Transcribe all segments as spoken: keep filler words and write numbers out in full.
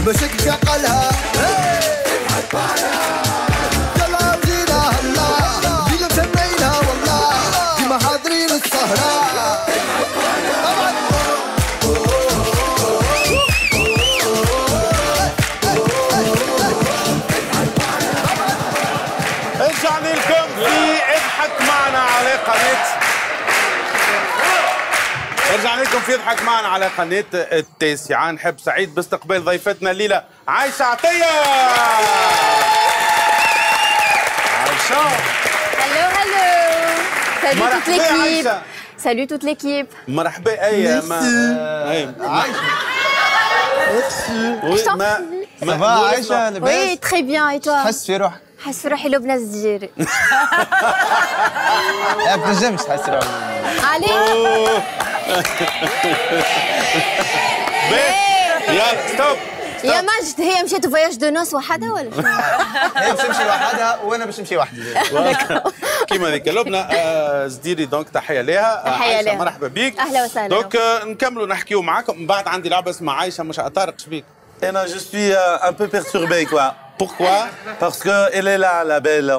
مشك قالها ابحث معنا يلا جينا هلا جينا مسمينا والله ديما حاضرين السهرة رجعنا لكم في اضحك معنا على قناة رجعنا لكم في اضحك معنا على قناة التاسعة. نحب سعيد باستقبال ضيفتنا الليلة عايشة عطية. عايشة هلو هلو. سالو توت مرحبا ليكيب. عايشة. سالو توت ليكيب. مرحبا. اي ما اي عايشة Je t'en ما prie. Ça va عايشة لاباس؟ Oui, très bien. Et toi? حس في روحك؟ حس في روحي لبنى الزجيري. ما بتنجمش تحس روحك. علي. يلا ستوب. يا ماجد هي مشيت فواياج دو نوس وحدها ولا شنو؟ هي باش تمشي وحدها وانا باش نمشي وحدي. كيما ذيك لبنى آه، زديري دونك تحيه ليها. تحية عايشة ليها. مرحبا بك. أهلا وسهلا. دونك آه، نكملوا نحكيوا معاكم من بعد. عندي لعبه اسمها عايشه مش طارق شبيك. Et non, je suis euh, un peu perturbé, quoi. Pourquoi? Parce qu'elle est là, la belle.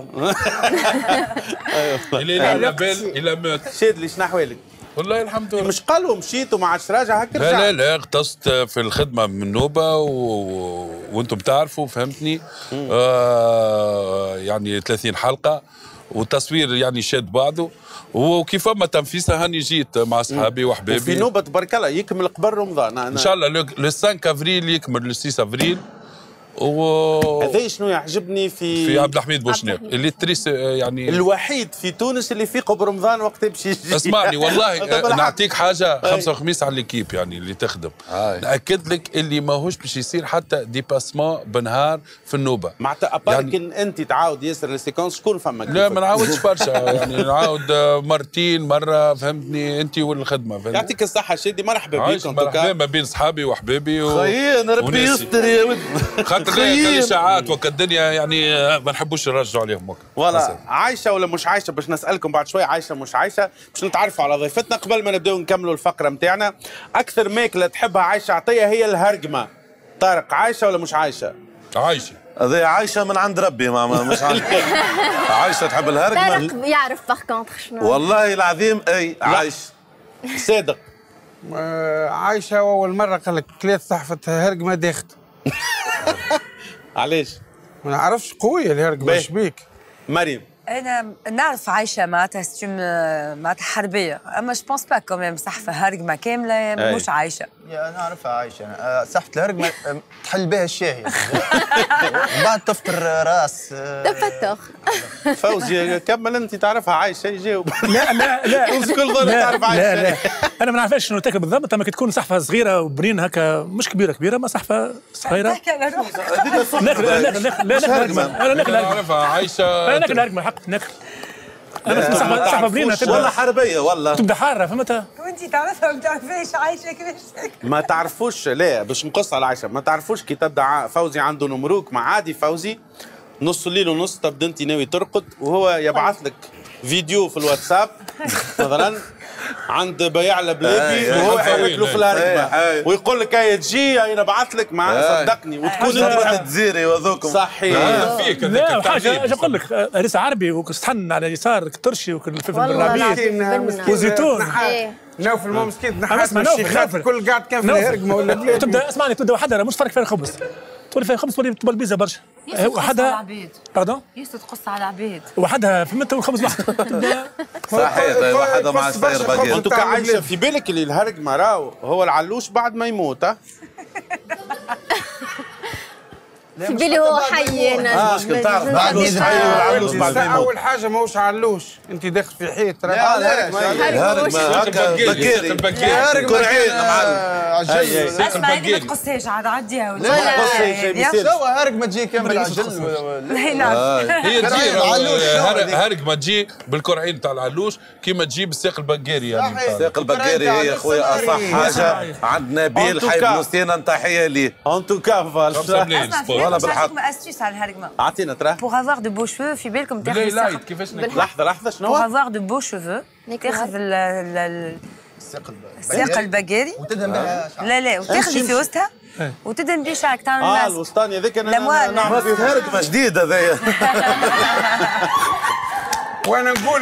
Il est là, la belle, il a meute. شاد لي شنو احوالك؟ والله الحمد لله. مش قالوا مشيت وما عادش راجع هكا لا رجعت. لا لا اغتصت في الخدمة من نوبة و... وانتم تعرفوا فهمتني. آه يعني ثلاثين حلقة والتصوير يعني شاد بعضه وكيف ما تنفيسة هاني جيت مع اصحابي وحبابي. في نوبه تبارك الله يكمل قبل رمضان. ان شاء الله لو خمسة افريل يكمل لو ستة افريل. و هذا شنو يعجبني في في عبد الحميد بوشناق اللي تريس يعني الوحيد في تونس اللي يفيق برمضان وقت يمشي يجي. اسمعني والله طب نعطيك حاجه خمسة وخميس على ليكيب يعني اللي تخدم. آه. ناكد لك اللي ماهوش باش يصير حتى ديباسمون بنهار في النوبه. معناتها ابارك يعني يعني انت تعاود ياسر السيكونس شكون فما؟ لا ما نعاودش برشا يعني نعاود مرتين مره فهمتني انت والخدمه فهمتني. يعطيك الصحه شادي مرحبا عايش بكم. مرحبا ما بين صحابي وحبابي و... خيين ربي وناسي. يستر يا ولد. خاطر كان اشاعات وكا الدنيا يعني ما نحبوش نرجعوا عليهم هكا. ولا عايشه ولا مش عايشه باش نسالكم بعد شوي. عايشه مش عايشه باش نتعرفوا على ضيفتنا. قبل ما نبداو نكملوا الفقره نتاعنا، اكثر ماكله تحبها عايشه عطيه هي الهرقمه. طارق عايشه ولا مش عايشه؟ عايشه. هذه عايشة من عند ربي ماما مش عند عايشة تحب الهرقمة. طارق يعرف باغ كونتخ شنو. والله العظيم اي عايش. صادق. آه، عايشة أول مرة قال لك كليت صحفة هرقمة داخت. علاش؟ ما نعرفش قوية الهرقمة باهي. شبيك. مريم. انا نعرف عايشه معناتها ستيم معناتها حربيه، اما جو بونس با كوميم صحفه هرقمه كامله مش عايشه. يا نعرفها عايشة أنا. صحفة الهرقمة تحل بها الشاهي. بعد تفطر راس. تفتخ. فوزي كمل انت تعرفها عايشه يجاوب. لا لا لا الكل ظل لا تعرف عايشه. لا لا انا ما نعرفش شنو تاكل بالضبط، اما كي تكون صحفه صغيره وبنين هكا مش كبيره كبيره ما صحفه صغيره. تحكي على روحك. ناكل لا ناكل لا ناكل هرقمه انا ناكل هرقمه نعرفها عايشه. انا ناكل هرقمه حق ناكل. انا صحفه صحفه بنينه والله تبدا حربية والله. تبدا حاره فهمتها. وانت تعرفها ما تعرفيش عايشه كيفاش تاكل. ما تعرفوش لا باش نقص على عائشه. ما تعرفوش كي تبدا ع- فوزي عنده نمروك مع عادي فوزي نص الليل ونص تبدا انت ناوي ترقد وهو يبعث لك فيديو في الواتساب مثلا عند بياع البلابي أي، وهو أي، يحرك له أي، في الهرقمه أي. ويكون لك هيا تجي هيا نبعث لك مع أي. صدقني وتكون كون انت انت تحب. تزيري وذوكم. صحيح. فيك لا وحاجه اجي اقول لك رئيس عربي وكستحن على اليسار الترشي والفلفل والله الربيع العظيم. وزيتون. إيه. نوفل مو مسكين أما نحاس اسمع نوفل، الشيخات نوفل. الكل قاعد كان في نوفل. الهرقمة ولا بلاد. تبدا اسمعني تبدا وحدها مش فرق فيها الخبز. تولي فيها خبز تولي تبقى البيتزا برشا. وحدها باردون ياسر تقص على العباد. وحدها فهمت والخبز وحده تبدا. صحيح واحدة مع تقص برشا السير خبز. باقي. انتو كعايشه في بالك اللي الهرقمه راهو هو العلوش بعد ما يموت. ها في بالي هو حي انا. مشكل تعرف ما- بعد ما- يجي حي والعلوش بعد ما يموت. أول حاجة ماهوش علوش، أنت داخل في حيط. لا لا الهرقمة هكا بكيري. كرعين معلم. أي، أي. اسمع هذه ما تقصيش عاد عديها ولا قص شيء بيصير. سوا هرقمة تجي كامل عجل. لا نعم. هي تجي كرعين العلوش شو هر- هذيك؟ هرقمه تجي بالكرعين تاع العلوش كيما تجي بالساق البقاري يعني. ساق البكيري هي خويا اصح حاجة. عند نبيل أنتو حي كا. بلوستينا تحية ليه. ان تو كا خمسة ملايين اسمع سبور. والله في بالحق. بالكم استيس على الهرقمه. اعطينا ترى. بوغ افوار دو بو شوفو في بالكم تاخذ بالله الساق. لايت كيفاش ناكل. لحظه لحظه شنو بوغ هو؟ افوار دو بو شوفو تاخذ ال- ال- ال- الساق البقاري وتدهم بها. لا لا وتاخذي في وسطها وتدهن بيه شعرك تعمل اه ماسك. الوسطاني هذاك انا الأموال. نعمل بس هرقمه جديد هذايا. وانا نقول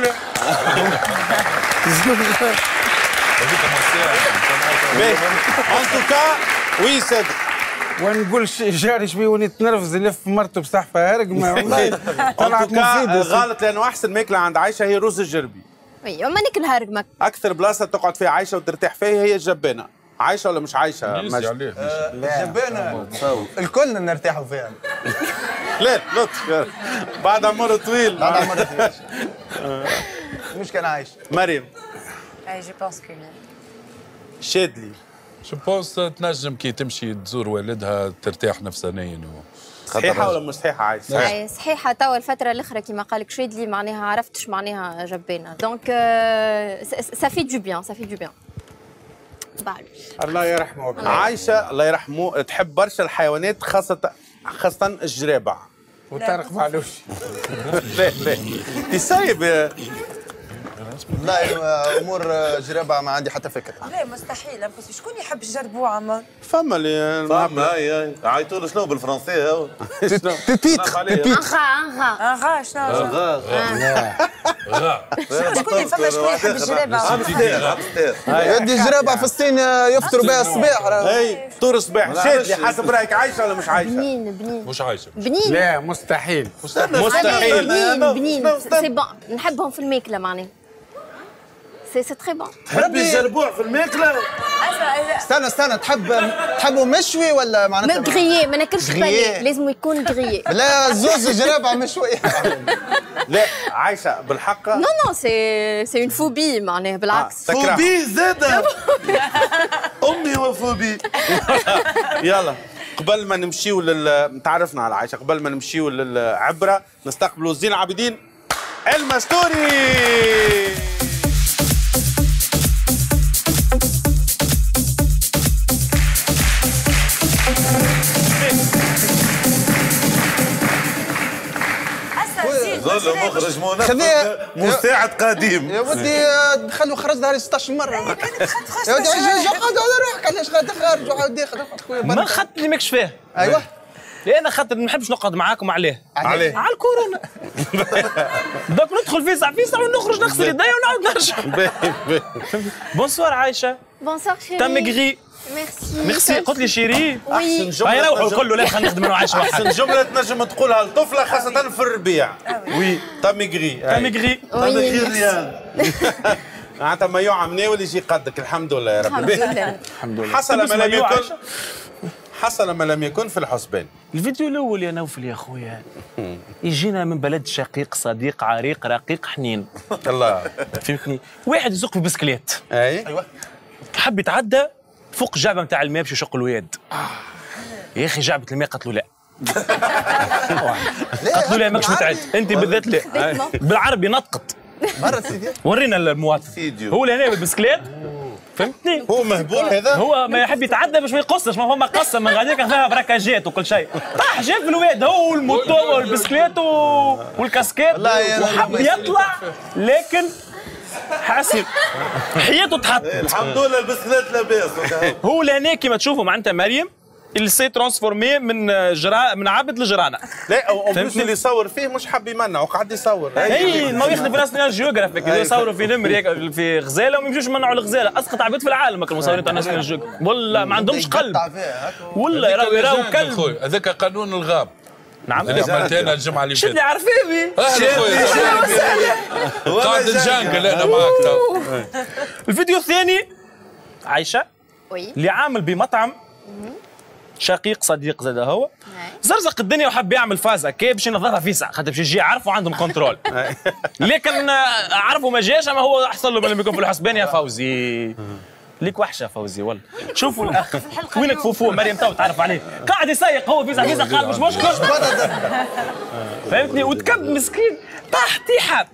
ان توكا وي صدق. ونقول جاري شبيه ونيت نرفز يلف مرته بصحفه هرقمه والله طلعت مفيده. غلط لانه احسن ماكله عند عايشه هي رز الجربي. وي وما ناكلها رقمك. اكثر بلاصه تقعد فيها عايشه وترتاح فيها هي الجبانه. عايشه ولا مش عايشه؟ ماشي عليه جبانه الكل نرتاحوا فيها. لا لطف بعد عمر طويل. بعد عمر طويل مش كان عايش. مريم اي جو بونس كو شادلي جو بونس تنجم كي تمشي تزور والدها ترتاح نفسيا. صحيحه ولا مش صحيحه عايشه؟ اي صحيحه. توا الفتره الاخرى كيما قالك شادلي معناها عرفتش معناها جبانه دونك سافي دو بيان سافي دو بيان. الله يرحمه. عايشه الله يرحمه تحب برشا الحيوانات خاصه خاصه الجرابع. وطارق معلوش. لا لا تسايب. لا امور جرابه ما عندي حتى فكره. لا مستحيل بس شكون يحب الجربوعه ما فما اللي فما هي عيطوا له شنو بالفرنسي هو تيتيتر انغا انغا انغا شنو غا غا شكون فما شكون يحب الجرابه. هامستير هامستير يدي جرابه في الصين يفطروا بها الصباح. اي فطور الصباح. شادلي حسب رايك عايشه ولا مش عايشه؟ بنين بنين مش عايشه. بنين لا مستحيل. مستحيل. بنين بنين سي بون نحبهم في الماكله معناها. سي سي تري بون. تحبي الجربوع في الماكله؟ استنى استنى تحب تحبه مشوي ولا معناتها غريي ما ناكلش غريي. بالي لازم يكون غريي. لا زوز جرابه مشوي. لا عايشه بالحق. نو نو سي سي اون فوبي معناها بالعكس. تكره. فوبي زاده. امي وفوبي. يلا قبل ما نمشيو لل تعرفنا على عايشه قبل ما نمشيو للعبره نستقبلوا زين العابدين المستوري. ظل مخرج منفذ خذيها. مساعد قديم. يا ودي دخلوا خرج داري ستطاش مرة. يا ودي عجيز قعد على روحك علاش قاعد خارج وعاود داخل خويا. ما خاطر اللي ماكش فيه. ايوه. لأن خاطر ما نحبش نقعد معاكم عليه. عليه؟ على الكورونا. دوك ندخل فيسع فيسع ونخرج نغسل يديا ونعاود نرجع. بونسوار عايشة. بونسوار شيري. تا ميغري. ميرسي. ميرسي قلت لي شيري. احسن جمله. هاي روحوا الكل لا خلينا نخدم انا وعايشة واحد. احسن جمله تنجم تقولها لطفله خاصه في الربيع. وي تاميغري. تاميغري. تاميغري ريان. معناتها ما يوعى مناول يجي قدك. الحمد لله يا رب. الحمد لله. الحمد لله. حصل ما لم يكن حصل ما لم يكن في الحسبان. الفيديو الاول يا نوفل يا خويا يجينا من بلد شقيق صديق عريق رقيق حنين. الله فهمتني. واحد يسوق في بسكليت. اي ايوه. حب يتعدى فوق الجعبه نتاع الماء باش يشق الواد. يا اخي جعبه الماء قالت له لا. قالت له لا ماكش متعد انت بالذات لا. بالعربي نطقت. مرة سيدي. ورينا المواطن. هو لهنا بالبسكليت. فهمتني؟ هو مهبول هذا؟ هو ما يحب يتعدى باش ما يقصش. ما فما قصه من غاديك فيها بركاجات وكل شيء. طاح جاب في الواد هو والموتور والبسكليت والكاسكيت وحب يطلع لكن حاسب حياته تحط. الحمد لله البسكليت لاباس. هو لهنا كيما تشوفوا معناتها مريم اللي سي ترانسفورمي من جرا من عبد لجرانه. لا وبلوس اللي يصور فيه مش حاب يمنع وقعد يصور. اي ما يخدم في ناشونال جيوغرافيك يصوروا في نمر في غزاله وما يمشوش يمنعوا الغزاله. اسقط عباد في العالم هاك المصورين تاع ناشونال جيوغرافيك والله ما عندهمش قلب. والله يراو يراو كلب. هذاك قانون الغاب. نعم اللي عملتها الجمعه اللي شد فاتت. لي عارفيني. اهلا خويا. قاعد نجانقل انا معاك تو. الفيديو الثاني عايشه وي. اللي عامل بمطعم شقيق صديق زاد هو زرزق الدنيا وحب يعمل فازه كي باش ينظفها فيسع خاطر باش يجي يعرفوا عندهم كنترول. لكن عرفوا ما جاش اما هو احسن له من اللي بيكون في الحسبان يا فوزي. ليك وحشه فوزي والله. شوفوا الاخ وينك فوفو مريم تو تعرف عليه قاعد يسيق هو فيزا فيزا قال مش مشكل. فهمتني وتكب مسكين طاح طيحه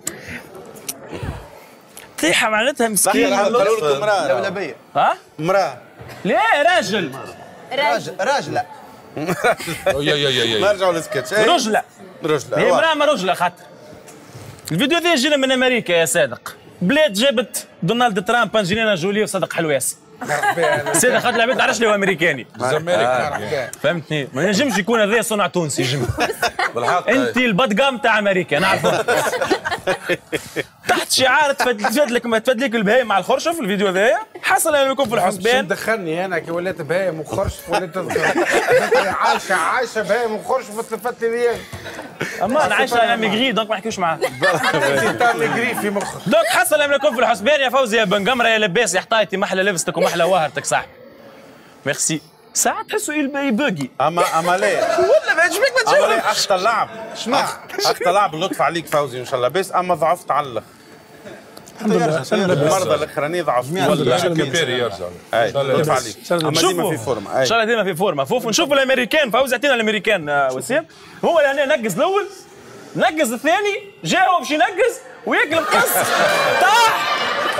طيحه معناتها مسكين. قالوا لكم مراه لولبيه. ها؟ مراه. لا راجل راجل راجل لا. يا يا يا ما يا رجعوا للسكتش. رجله رجله. هي امراه ما رجله خاطر. الفيديو ذا جينا من امريكا يا صادق. بلاد جابت دونالد ترامب انجلينا جولي وصدق حلوياس. سيدي خاطر العباد تعرفش لي هو امريكاني الزمالك فهمتني ما ينجمش يكون هذا صنع تونسي يجم بالحق انت البادجام تاع امريكا نعرفه تحت شعار تفاد لك ما تفاد لك البهايم مع الخرشف الفيديو هذايا حصل انا يكون في الحسبان دخلني انا كي وليت بهايم وخرشف وليت عايشه عايشه بهايم وخرشف تلفت لي اما انا عايشه انا ميغري دونك ما نحكيوش معاه انت ميغري في مخك دونك حصل انا يكون في الحسبان يا فوزي يا بن قمره يا لباس يا حطايتي محلى لبستك ومحلى وهرتك صاحبي ميرسي ساعات تحسوا يبوغي اما اما ليه ولا ما يعجبك ما اما ليه تشوفش اخت اللعب اسمع اخت اللعب اللطف عليك فوزي ان شاء الله بس اما ضعفت على الاخر الحمد لله المرضى الاخراني ضعف ولا كبيري يرجع اي لطف عليك اما ديما شوفوا في فورما ان شاء الله ديما في فورما فوف نشوفوا الامريكان فوزي اعطينا الامريكان آه، وسيم هو اللي هنا نقز الاول نقز الثاني جا هو باش ينقز وياكل القص طاح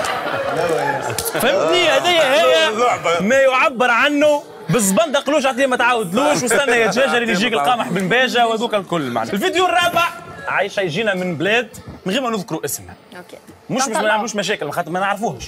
فهمتني هذه هي ما يعبر عنه بالزبندة قلوش عطيه ما تعاودلوش واستنى يا دجاجه اللي يجيك القمح بن باجه وهذوك الكل معنا الفيديو الرابع عايشه يجينا من بلاد من غير ما نذكروا اسمها اوكي مش ما نعملوش مشاكل خاطر ما نعرفوهش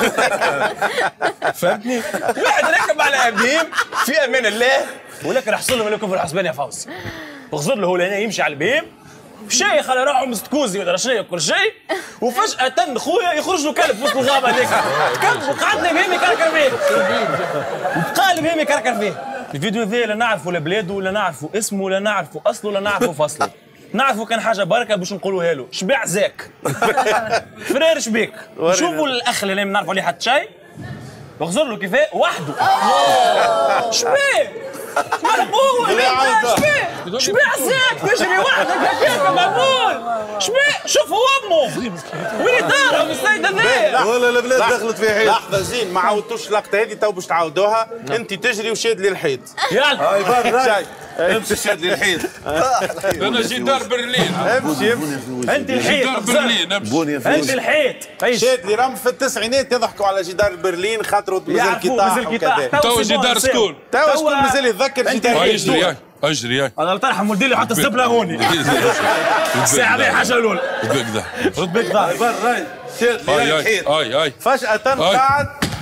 فهمتني واحد راكب على ابيم في امان الله ولكن حصل له لكم في الحسبان يا فوزي وغزر له هو لهنا يمشي على البيم شيء خلى روحه مستكوزي ولا شيء كل شيء وفجأة خويا يخرج له كلب في وسط الغابة هذيك كلب وقعدنا بهم يكركر فيه وبقى بهم يكركر فيه الفيديو ذا لا نعرفوا لا بلاده ولا نعرفوا اسمه ولا نعرفوا اصله ولا نعرفوا فصله نعرفوا كان حاجه بركه باش نقولوها له شبيع زاك فرير شبيك شوفوا الاخ اللي ما نعرفوا عليه حتى شيء واغزر له كيفاه وحده شبيه مقبول شبيه شبيه زاك تجري وحدك هكاك مقبول شبيه شوف هو امه وين دارهم السيد هذايا ولا البلاد دخلت في حيط لحظه زين ما عاودتوش اللقطه هذه تو باش تعاودوها انت تجري وشاد لي الحيط يلا هاي بان امشي شاد لي الحيط انا جدار برلين امشي امشي انت الحيط جدار برلين امشي انت الحيط شاد لي رم في التسعينات يضحكوا على جدار برلين خاطر مازال يعرفوا كيطاح مازال كيطاح وكذا تو جدار سكون تو شكون مازال يتذكر جدار هاي اجري هاي اجري هاي انا ترحم ولدي لي حتى السبله هوني الساعه هذه الحاجه الاولى بكذا رد بك ظهري شاد لي هاي الحيط هاي هاي فجأة قاعد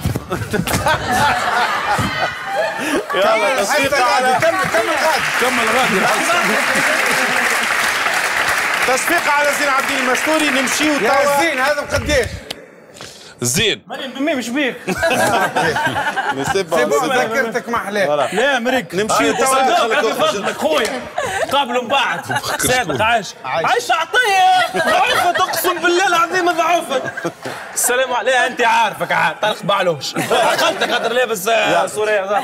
يلا تصفيق على كمل غادي تصفيق على زين عبد المستوري نمشيو يا توا زين هذا بقديش زين ماني بمي مش بيك سيبون ذكرتك محلاه لا مريك نمشيو توا صدق فضلك خويا قابلوا من بعد صادق عايش عايش عطيه ضعيفه اقسم بالله العظيم ضعيفه السلام عليكم لا انت عارفك عاد طلق بعلوش عقلتك خاطر لابس سوريا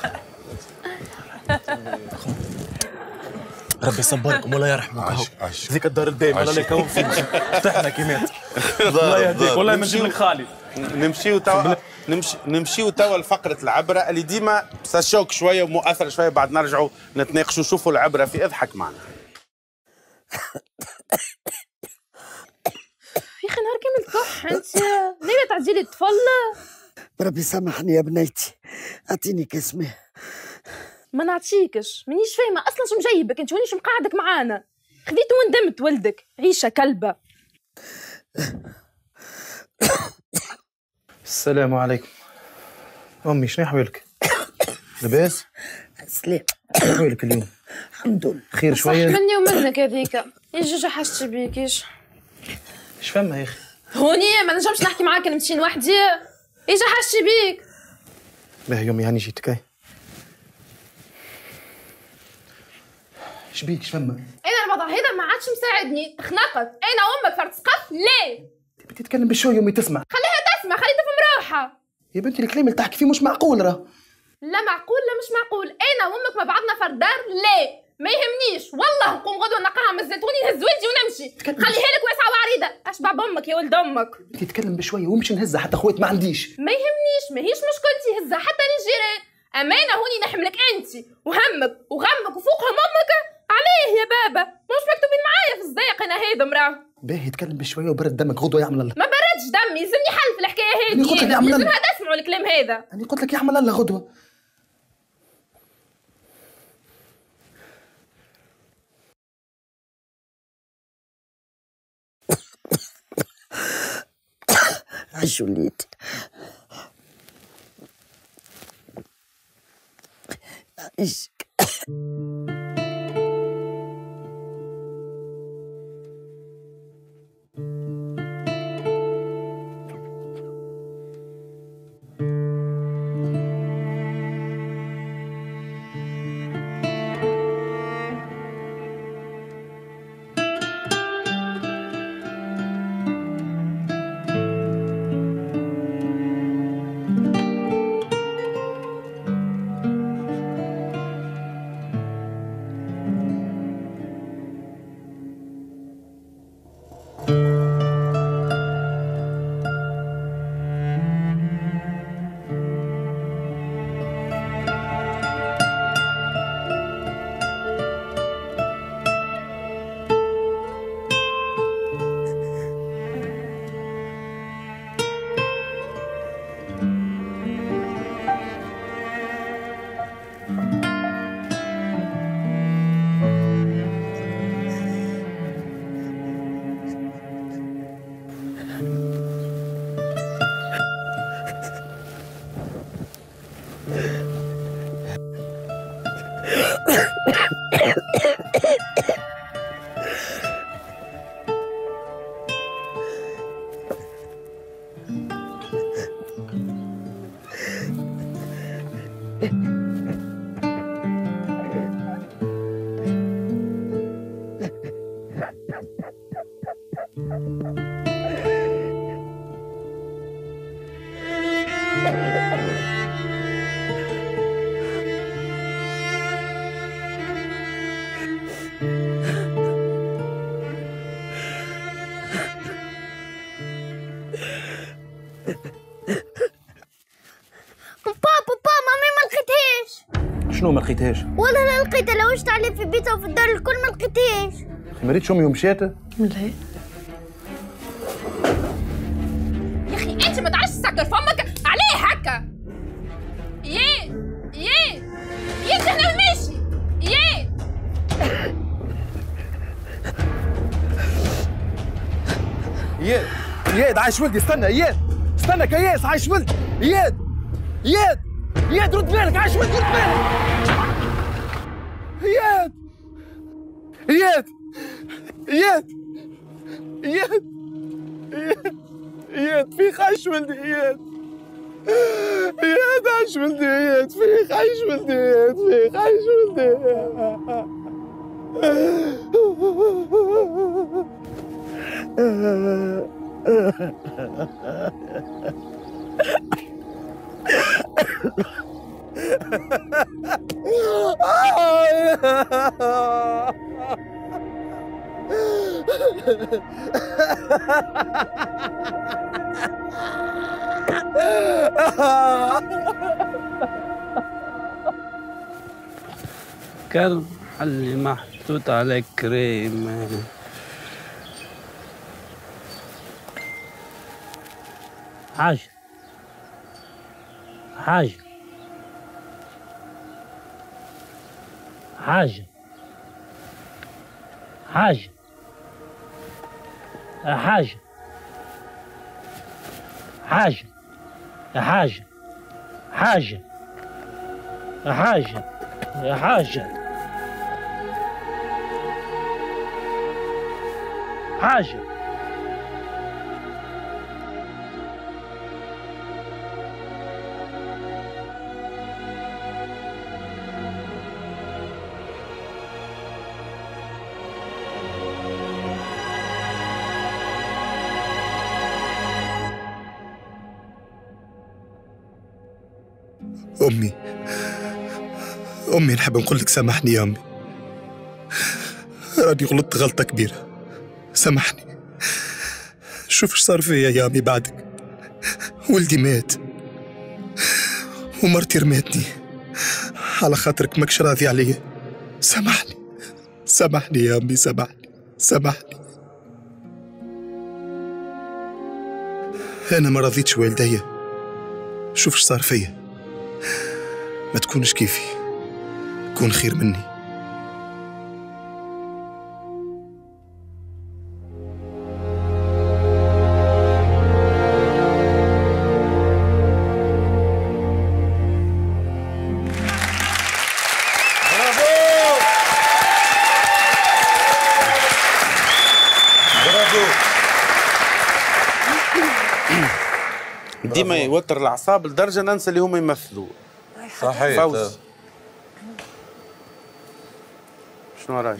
ربي يصبركم ولا يرحمكم ذيك الدار الدايمه الله يكون فيك فتحنا كيمات الله يهديك والله ما نجيب لك خالي نمشيو توا نمشي نمشيو توا لفقره العبره اللي ديما ساشوك شويه ومؤثر شويه بعد نرجعوا نتناقشوا نشوفوا العبره في اضحك معنا يا اخي نهار كامل كح انت ليه تعزيلي الطفل ربي سامحني يا بنيتي اعطيني كاس ماء ما نعطيكش مانيش فاهمه اصلا شو مجيبك انت واني شو مقعدك معانا خذيت وندمت ولدك عيشه كلبه السلام عليكم امي شنو حوالك لاباس سلام حوالك اليوم الحمد لله خير صح شويه مني ومنك هذيك يجي حشت بيكيش ايش فما يا اخي هوني ما نجمش نحكي معاك نمشي وحدي يجي حشت بيك باهي يومي هاني جيتك هاي ايش بيك ايش فما انا الوضع هذا ما عادش مساعدني تخنقت انا امك صارت تسقف ليه تبي تتكلم بشويه امي تسمع خليها تسمع خليها تفهم روحها يا بنتي الكلام اللي تحكي فيه مش معقول راه لا معقول لا مش معقول انا وامك ما بعضنا في الدار ليه ما يهمنيش والله نقوم غدوه نقعها من الزيتوني نهز وجهي ونمشي خليها لك واسعه وعريضه اشبع بامك يا ولد امك تتكلم بشويه ومشي نهزها حتى خوات ما عنديش ما يهمنيش ماهيش مشكلتي هزها حتى للجيران امانه هوني نحملك انت وهمك وغمك وفوقهم امك عليه يا بابا مش مكتوبين معايا في الزيق انا هيدا مراه باهي يتكلم بشويه وبرد دمك غدوه يعمل الله ما بردش دمي يلزمني حل في الحكايه هذه قلت لك يعمل الله لازمها تسمعوا الكلام هذا انا قلت لك يعمل الله غدوه عش وليدي يعيشك. شنو ما لقيتهاش؟ والله لا لقيتها، لوجت عليه في بيتها وفي الدار الكل ما لقيتهاش. ما ريتش امي ومشات؟ لا يا اخي انت ما تعرفش تسكر فمك عليه هكا. ياه ياه ياه احنا ونمشي. ياه اياد اياد عايش ولدي، استنى اياد، استنى كياس، عايش ولدي اياد اياد اياد رد بالك، عايش ولدي، رد بالك اياد اياد اياد اياد اياد اياد فيك عايش ولدي اياد اياد عايش ولدي اياد فيك عايش ولدي اياد فيك عايش ولدي كلب حلي محطوط على كريم. حاجة حاجة حاجة حاجة حاجة حاجة حاجة حاجة حاجة حاجة حاجة أمي أمي نحب نقول لك سامحني يا أمي، راني غلطت غلطة كبيرة، سامحني. شوف ايش صار فيا يا أمي بعدك، ولدي مات ومرتي رماتني على خاطرك ماكش راضي عليا، سامحني سامحني يا أمي، سامحني سامحني. أنا ما رضيتش والديا، شوف ايش صار فيا، ما تكونش كيفي، كون خير مني. ديما يوتر الاعصاب لدرجه ننسى اللي هما يمثلوا. صحيح. فوز شنو رايك؟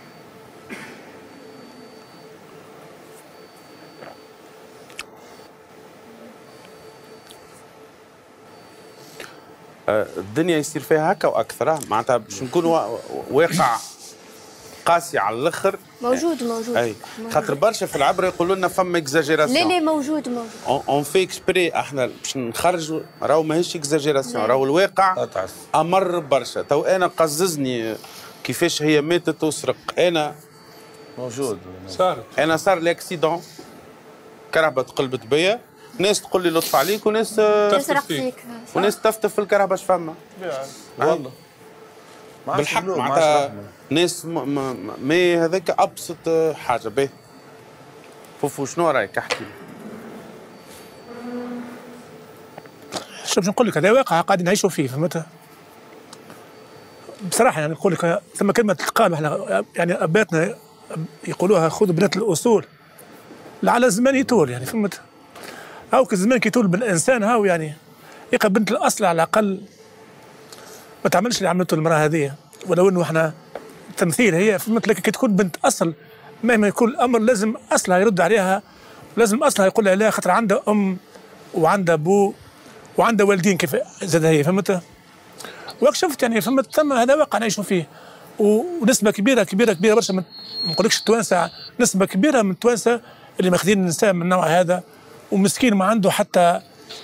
الدنيا يصير فيها هكا واكثر، معناتها باش نكون واقع قاسي على الاخر. موجود موجود. اي خاطر برشا في العبره يقولوا لنا فما اكزاجيراسيون. لا لا موجود موجود. اون في اكسبري احنا باش نخرجوا راهو ماهيش اكزاجيراسيون، راهو الواقع امر برشا. تو انا قززني كيفاش هي ماتت وسرق. انا موجود صار انا صار لي اكسيدون، كرهبه تقلبت بيا، ناس تقول لي لطف عليك وناس تسرق فيك وناس تفتف في الكرهبه. اش فما؟ والله بالحق معناتها ناس ما هذاك ابسط حاجه. باهي فوفو شنو رايك؟ احكي لي. شو باش نقول لك، هذا واقع قاعدين نعيشوا فيه، فهمت؟ بصراحه يعني نقول لك ثم كلمه تقال احنا يعني اباتنا يقولوها خذوا بنات الاصول لعل الزمان يطول، يعني فهمت؟ هاو كالزمان كي يطول بالانسان هاو يعني يبقى بنت الاصل على الاقل ما تعملش اللي عملته المراه هذه، ولو انه احنا تمثيل هي فهمت. لكن كي تكون بنت اصل مهما يكون الامر لازم اصلها يرد عليها، لازم اصلها يقول لها لا، خاطر عندها ام وعندها ابو وعندها والدين كيف زاد هي، فهمت؟ وهاك شفت يعني فهمت. ثم هذا واقع نعيشوا فيه، ونسبه كبيره كبيره كبيره برشا، ما نقولكش التوانسه، نسبه كبيره من التوانسه اللي ماخذين النساء من النوع هذا، ومسكين ما عنده حتى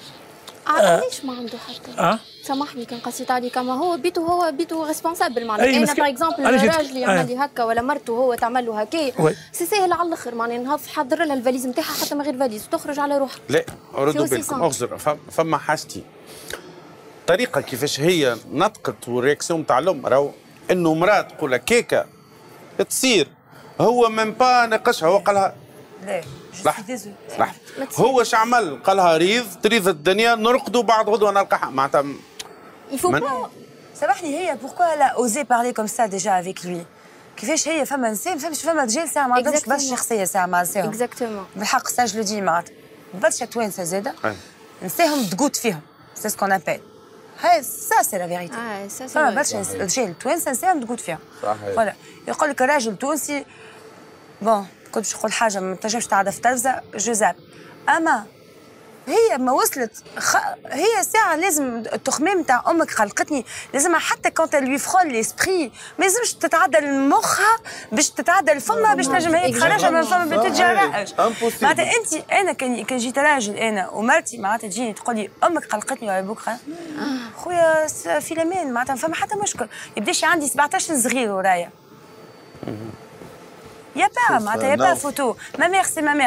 علاش ما عنده حتى اه سامحني كان قصيت عليك، اما هو بيته هو بيته ريسبونسابل معناها. أي انا مسكين. باغ اكزومبل أنا جيت- الراجل يعمل آه. لي هكا ولا مرته هو تعمل له هكايا وي. سي ساهل على الاخر معناها، نهض حضر لها الفاليز نتاعها حتى من غير فاليز وتخرج على روحها. لا ردوا في بالكم، وسيسان. اغزر فم- فما حاجتين. الطريقه كيفاش هي نطقت والرياكسيون تاع الام راهو انه مراه تقول هكاكا تصير، هو من با ناقشها، هو قالها لا لحظة لحظة هو اش عمل؟ قالها ريض تريض الدنيا، نرقدوا بعد غدوه نلقاها معناتها. يفو سامحني، هي بوركوا لا اوزي بارلي كوم سا ديجا افيك لوي؟ كيفاش هي فما نساء فهمش فما رجال ساعه ما عندهمش برشا شخصيه ساعه مع نساهم. اكزاكتومون بالحق سا جو دي معناتها برشا توانسه زاده نساهم تقود فيهم، سي سكون ابيل هاي سا سي لا فيريتي. اه سا سي فما برشا رجال توانسه نساهم تقود فيهم. صحيح. فوالا يقول لك راجل تونسي بون كنت باش نقول حاجه ما تنجمش تعرضها في التلفزه جوزاب، اما هي ما وصلت خ... هي ساعة لازم التخمام نتاع امك خلقتني لازمها حتى كونت لوي فرول ليسبري ما لازمش تتعدل مخها باش تتعدل فمها باش تنجم هي تخرجها من فمها ما تتجرأش. معناتها انت انا كان كان جيت راجل انا ومرتي معناتها تجيني تقول لي امك خلقتني ولا ابوك خلق خويا فيلمين معناتها فما حتى مشكل. يبداش عندي سبعطاش صغير ورايا يا با معناتها يا با فوتو ما ميغ سي ما ميغ.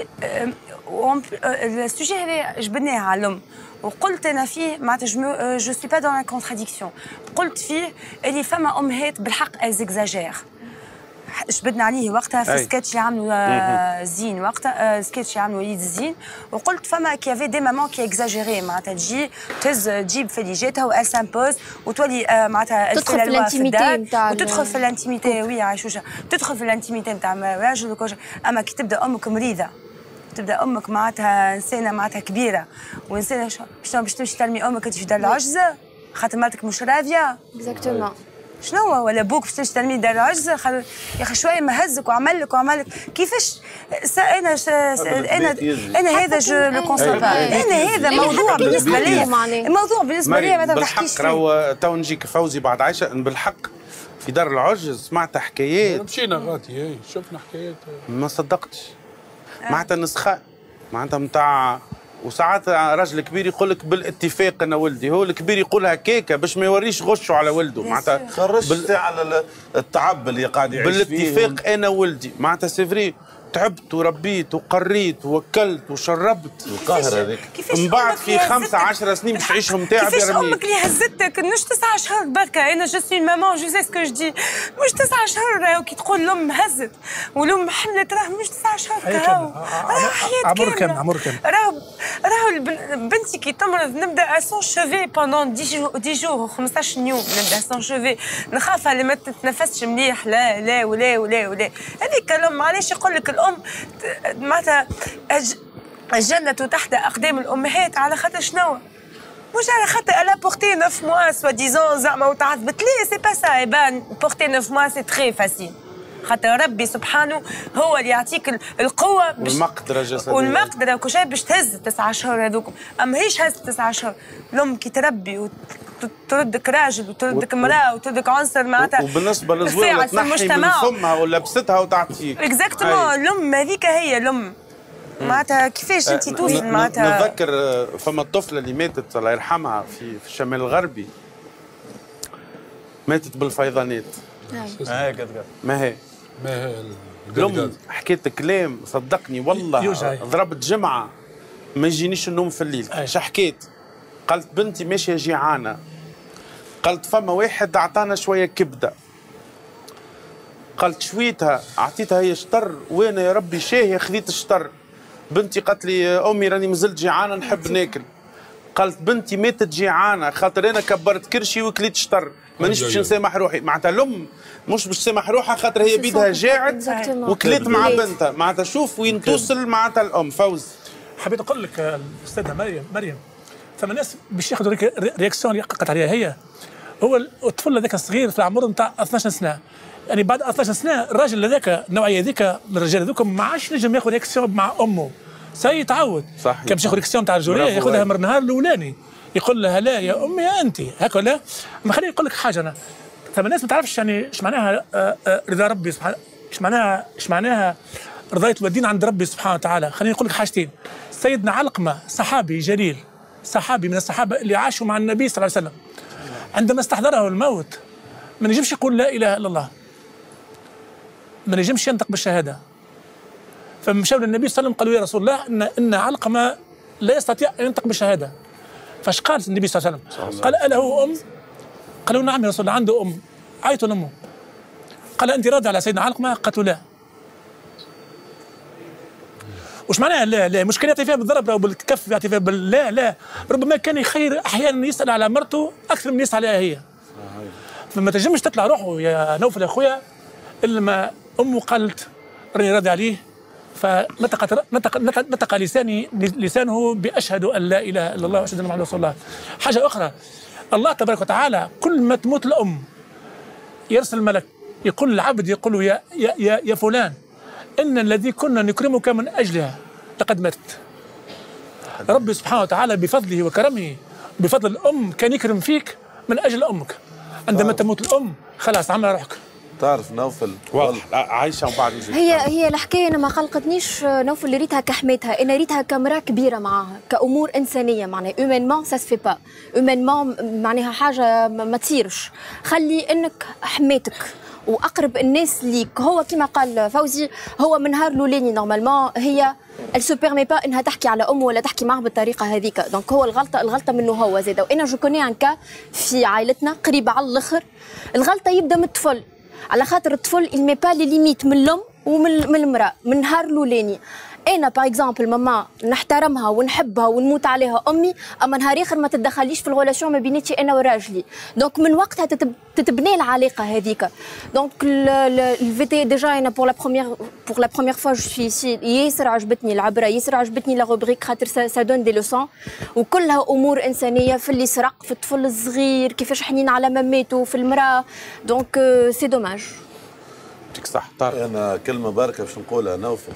السوجي هذا جبناه على الام وقلت انا فيه معناتها جو سوي با دون لا كونتراديكسيون. قلت فيه اللي فما امهات بالحق ازيكزاجير. جبدنا عليه وقتها في سكتش اللي عملوا زين وقتها سكتش اللي عملوا وليد الزين، وقلت فما كيافي دي مامون كي اكزاجيري معناتها تجي تهز تجيب فليجاتها وال سامبوز وتولي معناتها تدخل في الانتيميتي نتاع وتدخل في الانتيميتي. وي عايشوشه تدخل في الانتيميتي نتاع راجل وكل. اما كي تبدا امك مريضه تبدا امك معناتها انسانه معناتها كبيره وانسانه شنو باش تمشي ترمي امك انت في دار العجزه خاطر مرتك مش راضيه. اكزاكتومون شنو ولا بوك باش تمشي ترمي دار العجزه يا اخي شويه مهزك وعمل لك وعمل لك كيفاش انا انا انا هذا جو لو كونسيبت انا هذا موضوع بالنسبه لي الموضوع بالنسبه لي ما تحكيش فيه. راهو تو نجيك فوزي بعد عائشه بالحق في دار العجز سمعت حكايات مشينا غادي شفنا حكايات ما صدقتش معناتها نسخه معناتها نتاع. وساعات راجل كبير يقول لك بالاتفاق انا ولدي، هو الكبير يقول هكاكا باش ما يوريش غشه على ولده معناتها خرجت على التعب اللي قاعد يعيش فيه بالاتفاق انا ولدي معناتها سي فري. تعبت وربيت وقريت ووكلت وشربت القاهره هذيك من بعد في خمسة عشرة سنين باش تعيشهم تعب يا كيفاش رمي. امك اللي هزتك مش تسعة اشهر بركه انا جو سوي مامان جو سي سكو جو دي مش تسعة اشهر راهو كي تقول الام هزت والام حملت راه مش تسعة اشهر راهو راه حياه عمر كم عمر كم راهو راهو بنتي كي تمرض نبدا سون شوفي بوندون دي جور خمسطاش يوم نبدا سون شوفي نخاف على ما تتنفسش مليح لا لا ولا ولا ولا هذيك الام علاش يقول لك الام معناتها الجنة تحت أقدام الأمهات على خاطر شنو؟ مش على خاطر ألا بورتي نوف موا سوا ديزون زعما وتعذبت ليه سي با سا يبان بورتي نوف موا سي تخي فاسيل خاطر ربي سبحانه هو اللي يعطيك القوة باش والمقدرة الجسدية والمقدرة وكل شيء باش تهز التسعة أشهر هذوك، أما هيش هز التسعة أشهر، الأم كي تربي وتردك راجل وتردك امرأة وتردك عنصر معناتها وبالنسبة للزويرة تنحي من فمها ولبستها وتعطيك اكزاكتومون الأم هذيك هي الأم معناتها كيفاش انت توصل معناتها نتذكر فما الطفله اللي ماتت الله يرحمها في في الشمال الغربي ماتت بالفيضانات هاي قد قد ما هي ما هي الام حكيت كلام صدقني والله ضربت جمعه ما يجينيش النوم في الليل اش حكيت قالت بنتي ماشيه جيعانه قالت فما واحد اعطانا شويه كبده قالت شويتها اعطيتها هي شطر وانا يا ربي شاهي خذيت الشطر بنتي قالت لي امي راني مازلت جيعانه نحب ناكل قالت بنتي ماتت جيعانه خاطر انا كبرت كرشي وكليت شطر مانيش باش نسامح روحي معناتها الام مش باش تسامح روحها خاطر هي بيدها جاعت وكليت مع بنتها معناتها شوف وين توصل معناتها الام فوز حبيت اقول لك الاستاذه مريم مريم ثم ناس باش ياخذوا رياكسيون اللي حققت عليها هي هو الطفل هذاك الصغير في العمر نتاع اثناش سنه يعني بعد اثناش سنه الراجل هذاك النوعيه هذيك من الرجال هذوك ما عادش نجم ياخذ رياكسيون مع امه سي يتعود صحيح كان باش ياخذ رياكسيون تاع الجوريه ياخذها من النهار الاولاني يقول لها لا يا امي انت هكا لا ما خليني نقول لك حاجه انا ثم الناس ما تعرفش يعني ايش معناها رضا ربي سبحانه ايش معناها ايش معناها رضاية والدين عند ربي سبحانه وتعالى خليني نقول لك حاجتين سيدنا علقمه صحابي جليل صحابي من الصحابه اللي عاشوا مع النبي صلى الله عليه وسلم عندما استحضره الموت ما نجمش يقول لا اله الا الله ما نجمش ينطق بالشهاده فمشاو للنبي صلى الله عليه وسلم قالوا يا رسول الله ان ان علقمه لا يستطيع ان ينطق بالشهاده فاش قال النبي صلى الله عليه وسلم قال اله ام قالوا نعم يا رسول الله عنده ام عيطوا لامه قال انت راضي على سيدنا علقمه قالت له لا وش معناها لا لا مش كان يعطي فيها بالضرب او بالكف يعطي فيها بال لا لا ربما كان يخير احيانا يسال على مرته اكثر من يسال عليها هي فما تنجمش تطلع روحه يا نوفل يا خويا الا ما امه قالت راني راضي عليه فنطق نطق نطق لساني لسانه باشهد ان لا اله الا الله واشهد ان محمدا رسول الله. حاجه اخرى الله تبارك وتعالى كل ما تموت الام يرسل ملك يقول للعبد يقول له يا يا يا, يا فلان ان الذي كنا نكرمك من اجلها لقد ماتت. ربي سبحانه وتعالى بفضله وكرمه بفضل الام كان يكرم فيك من اجل امك. عندما تموت الام خلاص عمل روحك. تعرف نوفل واضح عايشه وبعد هي هي الحكايه انا ما خلقتنيش نوفل اللي ريتها كحماتها، انا ريتها كامراه كبيره معاها كامور انسانيه معناها اومينمون سا سفي با اومينمون معناها حاجه ما تصيرش. خلي انك حماتك واقرب الناس ليك هو كما قال فوزي هو من نهار الاولاني نورمالمون هي elle se permet pas انها تحكي على امه ولا تحكي معه بالطريقه هذيك. دونك هو الغلطه الغلطه منه هو زاده. وانا جو كوني ان كا في عائلتنا قريبه على الاخر الغلطه يبدا من الطفل على خاطر الطفل il met pas les limites من الام ومن من المراه من نهار الاولاني. انا باغ اكزومبل ماما نحترمها ونحبها ونموت عليها امي، اما نهار اخر ما تتدخليش في الغولاسيون ما بيناتي انا وراجلي. دونك من وقتها تتبني العلاقه هذيك. دونك الفيتي ديجا انا بور لا بروميير بور لا بروميير فوا جو سوي سي ياسر عجبتني العبره ياسر عجبتني لا روبريك خاطر سا دون دي لوسون وكلها امور انسانيه في اللي سرق في الطفل الصغير كيفاش حنين على مامته في المراه. دونك سي دوماج. يعطيك صح. طارق انا كلمه باركه باش نقولها نوفل.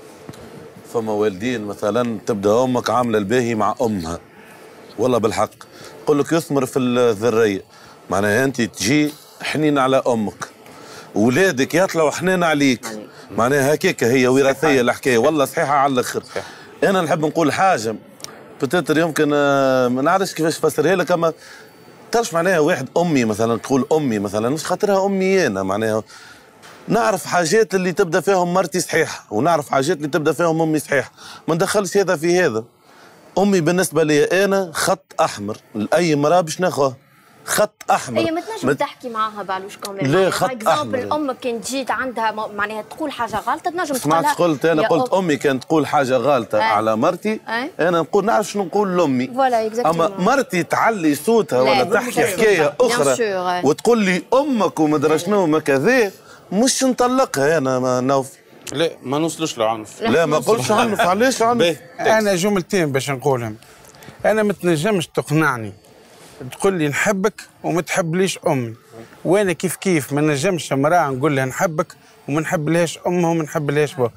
فما والدين مثلا تبدا امك عامله الباهي مع امها والله بالحق يقول لك يثمر في الذريه معناها انت تجي حنين على امك ولادك يطلعوا حنين عليك معناها هكاك هي وراثيه الحكايه والله صحيحه على الاخر. انا نحب نقول حاجه بتتر يمكن ما نعرفش كيفاش نفسرها لك اما تعرفش معناها واحد امي مثلا تقول امي مثلا مش خاطرها امي انا معناها نعرف حاجات اللي تبدا فيهم مرتي صحيحه ونعرف حاجات اللي تبدا فيهم امي صحيحه ما ندخلش هذا في هذا. امي بالنسبه لي انا خط احمر لاي مراه باش ناخذ خط احمر. هي ما تنجم تحكي معاها بالوش كمان لا خط احمر. امك كان جيت عندها معناها تقول حاجه غلطه تنجم تقول لها. سمعت قلت انا قلت امي كانت تقول حاجه غلطه أه. على مرتي أه. انا نقول نعرف شنو نقول لامي. اما مرتي تعلي صوتها ولا تحكي حكايه اخرى وتقول لي امك وما ادري شنو ما كذا مش نطلقها انا ما نوفل. لا ما نوصلوش لعنف. لا ما قلتش عنف. علاش عنف؟ انا جملتين باش نقولهم. انا ما تنجمش تقنعني تقول لي نحبك وما تحبليش امي، وانا كيف كيف ما نجمش امراه نقول لها نحبك وما نحبلهاش امها وما نحبلهاش بابا.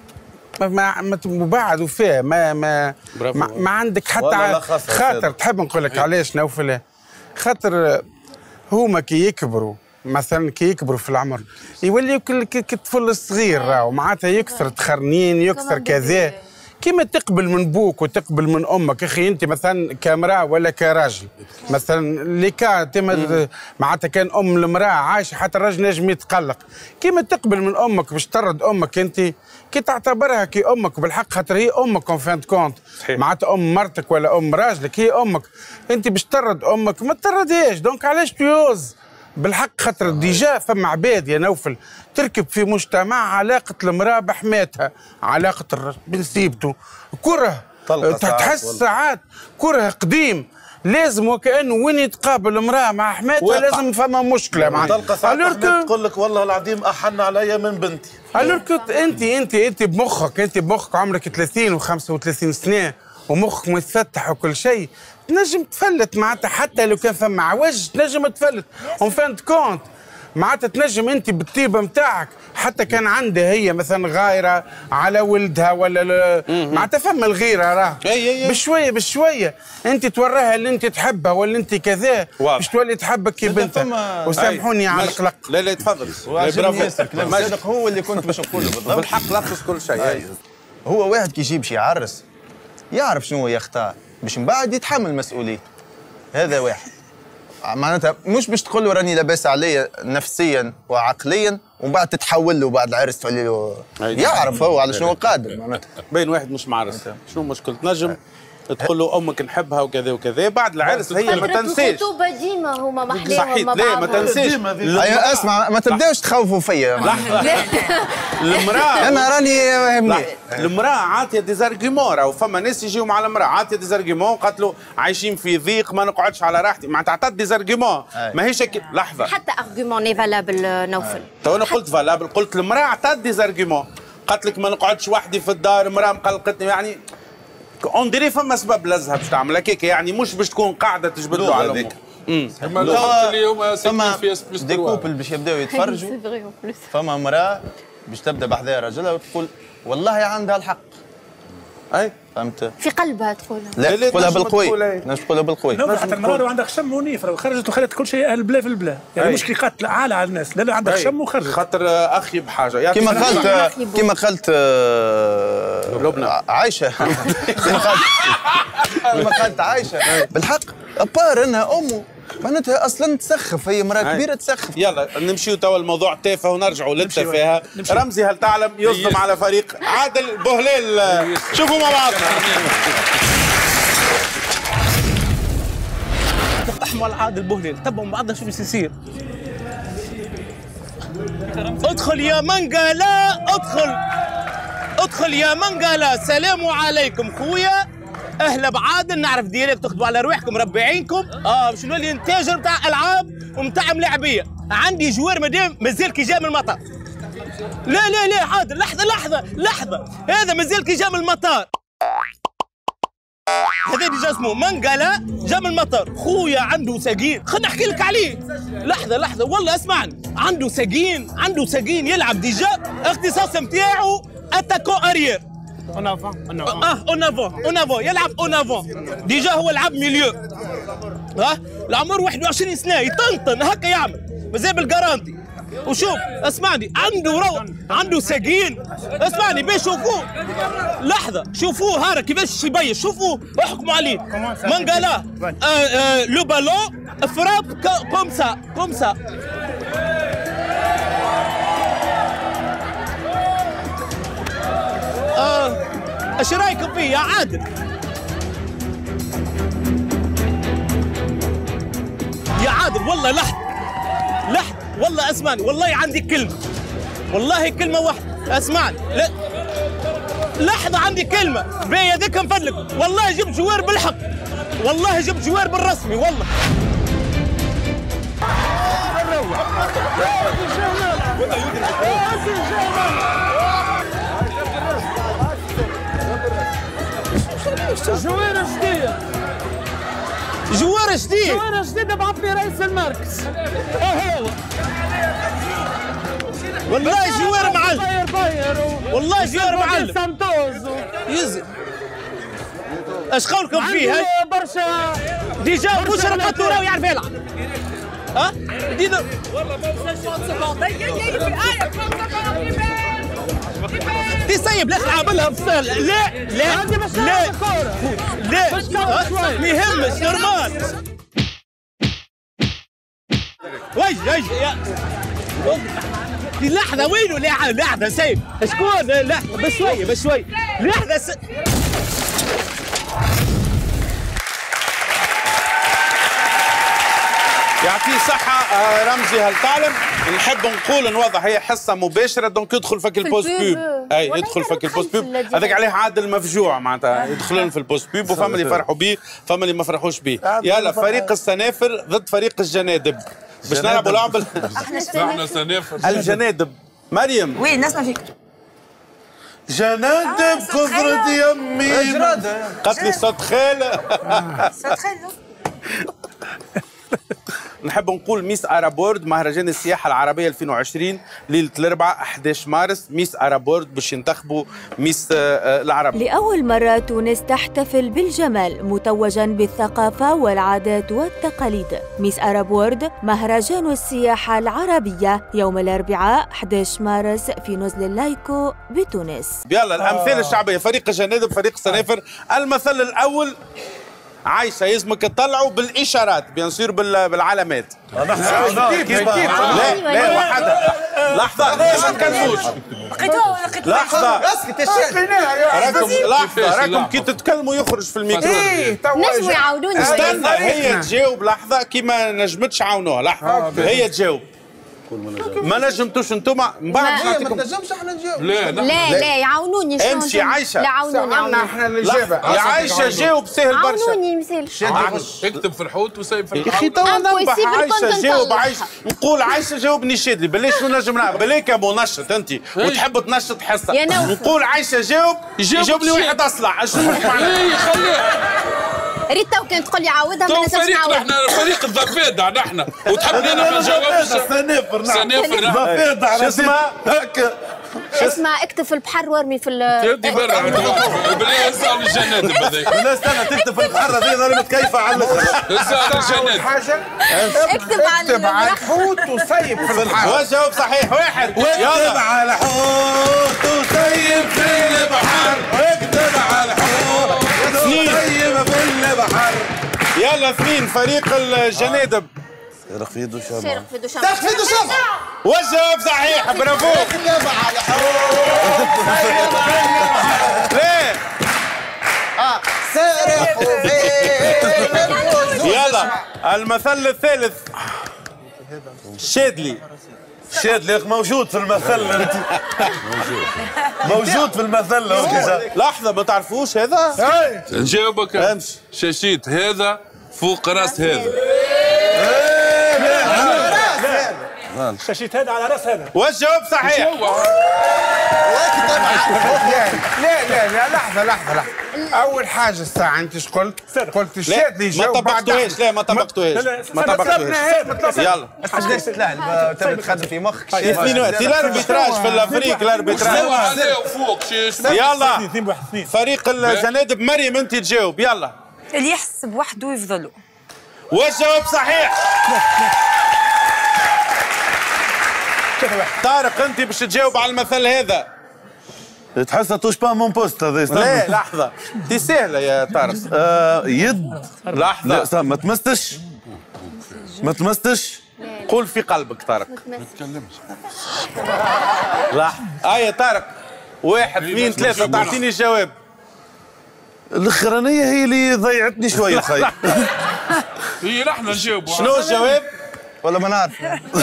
ما ما ما مبعد وفيها ما ما ما, ما عندك حتى خاطر. تحب نقول لك علاش نوفل؟ خاطر هما كي يكبروا مثلا كي يكبروا في العمر يوليو كالطفل الصغير راهو معناتها يكثر تخرنين يكثر كذا. كيما تقبل من بوك وتقبل من امك اخي انت مثلا كامراه ولا كراجل مثلا اللي كان معناتها كان ام المراه عايشه حتى الراجل نجم يتقلق. كيما تقبل من امك باش ترد امك انت كي تعتبرها كي امك بالحق خاطر هي امك اون فان كونت معناتها ام مرتك ولا ام راجلك هي امك انت باش ترد امك ما تردهاش. دونك علاش تيوز بالحق خاطر ديجا فما عباد يا نوفل تركب في مجتمع علاقة المرأة بحماتها علاقة الرجل بنسيبته كره تحس ساعات كره قديم لازم وكأنه وين يتقابل امرأة مع حماتها لازم فما مشكلة معاه. تلقى ساعات تقول لك والله العظيم أحن عليا من بنتي. الورك انت انت انت بمخك انت بمخك عمرك ثلاثين وخمسة وثلاثين سنة ومخك متفتح وكل شيء تنجم تفلت معناتها حتى لو كان فما عوج تنجم تفلت اون فان كونت معناتها تنجم انت بالطيبه نتاعك حتى كان عندها هي مثلا غايره على ولدها ولا معناتها فما الغيره راه بشويه بشويه انت توراها اللي انت تحبها ولا انت كذا باش تولي تحبك كي بنتها. وسامحوني على القلق. لا لا تفضل. برافو ياسر كلام صادق هو اللي كنت باش نقوله بالضبط. بالحق لخص كل شيء. هو واحد كي يجيب شي يعرس يعرف شنو يختار باش من بعد يتحمل مسؤوليته. هذا واحد معناتها مش باش تقول له راني لاباس عليا نفسيا وعقليا ومن بعد تتحول له بعد العرس تولي له يعرف هو على شنو قادر معناتها. بين واحد مش معرس شنو مشكل تنجم تقول له امك نحبها وكذا وكذا بعد العرس هي ما تنساش. الخطوبه ديما هما محليهم صحيح لا ما تنساش. ايوه اسمع ما تبداوش تخوفوا فيا. المراه انا راني يهمني المراه عاطيه ديزارجيمون راهو فما ناس يجيو مع المراه عاطيه ديزارجيمون قالت له عايشين في ضيق ما نقعدش على راحتي معناتها عطات ديزارجيمون ماهيش لحظه حتى ارغيومون ني فالابل نوفل. تو انا قلت فالابل قلت المراه عطات ديزارجيمون قالت لك ما نقعدش وحدي في الدار مراه مقلقتني يعني اون ديري فما سبب لازها باش تعمل هكاك يعني مش باش تكون قاعده تجبد له على امه. امم فما دي كوبل باش يبداو يتفرجوا فما مراه باش تبدا بحذايا راجلها وتقول والله عندها الحق. اي فهمت في قلبها تقولها. لا تقولها بالقوي نجم تقولها بالقوي. حتى المراه عندها خشم ونيف خرجت وخلت كل شيء اهل البلا في البلا يعني مش كي قالت عالة على الناس لا لا عندها خشم وخرجت خاطر اخي بحاجه كيما قالت كيما قالت لبنى عايشه كيما قالت كيما قالت عايشه بالحق ابار انها امه معناتها اصلا تسخف هي مراه كبيره تسخف. يلا نمشيو توا الموضوع تافه ونرجعوا للتفاهه. رمزي هل تعلم يصدم على فريق عادل بوهليل. شوفوا مع بعضنا. اقتحموا على عادل بوهليل تبعوا بعضنا شو بس يصير. ادخل يا منقلة ادخل ادخل يا منقلة. السلام عليكم خويا اهلا بعادل نعرف ديالك تاخذوا على روحكم ربي يعينكم. اه باش نولي نتاجر نتاع العاب ونتاع ملاعبيه. عندي جوار مادام مازال كي جا من المطار. لا لا لا عادل لحظه لحظه لحظه هذا مازال كي جا من المطار. هذا اللي جا اسمه منقلة جا من المطار. خويا عنده سجين خليني نحكي لك عليه. لحظه لحظه والله اسمعني عنده سجين عنده سجين يلعب ديجا اختصاص نتاعو اتاكو اريير. اون افون اه اون افون اون افون يلعب اون افون ديجا هو لعب ميليو. ها العمر واحد وعشرين سنه يطنطن هكا يعمل مازال بالجارانتي. وشوف اسمعني عنده رو عنده سجين اسمعني باش شوفوه لحظه شوفوه هارا كيفاش يبيش شوفوه احكموا عليه. منقالا لو بالون فراب كوم سا كوم سا. اه ايش رايكم فيه يا عادل؟ يا عادل والله لحظه لحظه والله اسمعني والله عندي كلمه والله كلمه واحده اسمعني لا لحظه عندي كلمه بيا ذيك نفدلك والله جبت جوار بالحق والله جبت جوار بالرسمي والله. جوار جديد جوار جديد جوار جديد بعث لي رئيس المركز اه هو والله جوار معلم باير باير والله جوار معلم سانتوز يزي اش قولكم فيه هاي؟ برشا ديجا بشر قتلو راهو يعرف يلعب ها؟ دينا دي سيب لا عاملها بسهل لا لا لا لا ما يهمش نورمال وي وي دي لحظة وينو لحظة سيب شكون لحظة بشوية بشوية لحظة س... يعطيه صحة آه رمزي هالتعلم نحب نقول نوضح هي حصة مباشرة دونك يدخل فك البوست بيب اي يدخل فك البوست بيب هذاك عليه عادل مفجوع معناتها يدخلون في البوست بيب وفما اللي يفرحوا به فما اللي ما فرحوش به يلا فريق السنافر ضد فريق الجنادب باش نلعبوا لعبة احنا سنافر الجنادب مريم وي نسمع فيك جنادب كثرة يمي قالت لي صوت خيل صوت خيل نحب نقول ميس ارابورد مهرجان السياحه العربيه ألفين وعشرين ليله الاربعاء أحد عشر مارس ميس ارابورد باش ينتخبوا ميس العرب. لاول مره تونس تحتفل بالجمال متوجا بالثقافه والعادات والتقاليد. ميس ارابورد مهرجان السياحه العربيه يوم الاربعاء أحد عشر مارس في نزل اللايكو بتونس. يلا الامثله الشعبيه فريق الجنادب فريق السنافر. المثل الاول عايشه يلزمك تطلعوا بالاشارات بيصير بالعلامات. كيف كيف لا لا وحدها لحظه ليش ما تكلموش؟ لحظه راكم لحظه راكم كي تتكلموا يخرج في الميكرو. نجموا يعاونوني استنى هي تجاوب لحظه كي ما نجمتش عاونوها لحظه هي تجاوب. ما نجمتوش انتوما من بعد ما نجمش احنا نجاوب. لا لا لا يعاونوني شلون امشي عايشه. لا عاونوني عنا احنا الاجابه يا عايشه جاوب سهل برشا. عاونوني مثال اكتب في الحوت وسيب في يا اخي الحوت. توا ننبح عايشه جاوب عايشه نقول عايشه جاوبني شادلي بلاش نجم نلعب بلاك يا منشط انت وتحب تنشط حصه نقول عايشه جاوب يجاوبني واحد اصلع شنو معناها؟ اي خليها ريت تو كان تقول لي عاودها ما تو نجمش فريق نعاودها. احنا فريق الضفادع نحن وتحبني انا ما نجاوبش. سنافر سنافر ضفادع شو اسمها؟ هكا اسمع اكتب في البحر وارمي في ال تودي برا بالله اسال الجنادب هذيك. لا استنى تكتب في البحر هذه ظهري متكيفه على الاخر. اسال الجنادب. حاجه اكتب على اكتب على الحوت وسيب في البحر. وجاوب صحيح واحد اكتب على الحوت وسيب في البحر اكتب على الحوت وسيب في البحر. يلا اثنين فريق الجنادب. شارك في يده شمعة. شارك في دوشام شارك في يده شمعة. والجواب صحيح برافو. اكتب على الحوت ليه؟ اه سارحوا في يلا المثل الثالث شادلي. شادلي موجود في المثل انت موجود في المثل لحظه ما تعرفوش هذا؟ نجاوبك امشي. شاشيت هذا فوق راس هذا. شاشيت هذا على راس هذا. والجواب صحيح. لا لا لا لحظة لحظة لحظة أول حاجة الساعة أنت ايش قلت؟ قلت الشادلي ما جاوب بعد طبقتوهاش لا ما طبقتوهاش ما طبقتوهاش. يلا علاش تلعب تبي تخدم في مخك اثنين وقت الاربيتراج في الافريق الاربيتراج. وفوق يلا فريق الجنادب مريم انت تجاوب يلا. اللي يحسب وحده يفضلوا. والجواب صحيح. طارق انت باش تجاوب على المثل هذا. تحسها توش با مون بوست هذا. لا لحظة دي سهلة يا طارق. آه يد لحظة لا ما تمستش ما تمستش. قول في قلبك طارق. ما تتكلمش. لحظة اه يا طارق واحد اثنين ثلاثة تعطيني الجواب. الاخرانية هي اللي ضيعتني شوية خي. هي نحن نجاوبوا. شنو الجواب؟ ولا ما نعرف.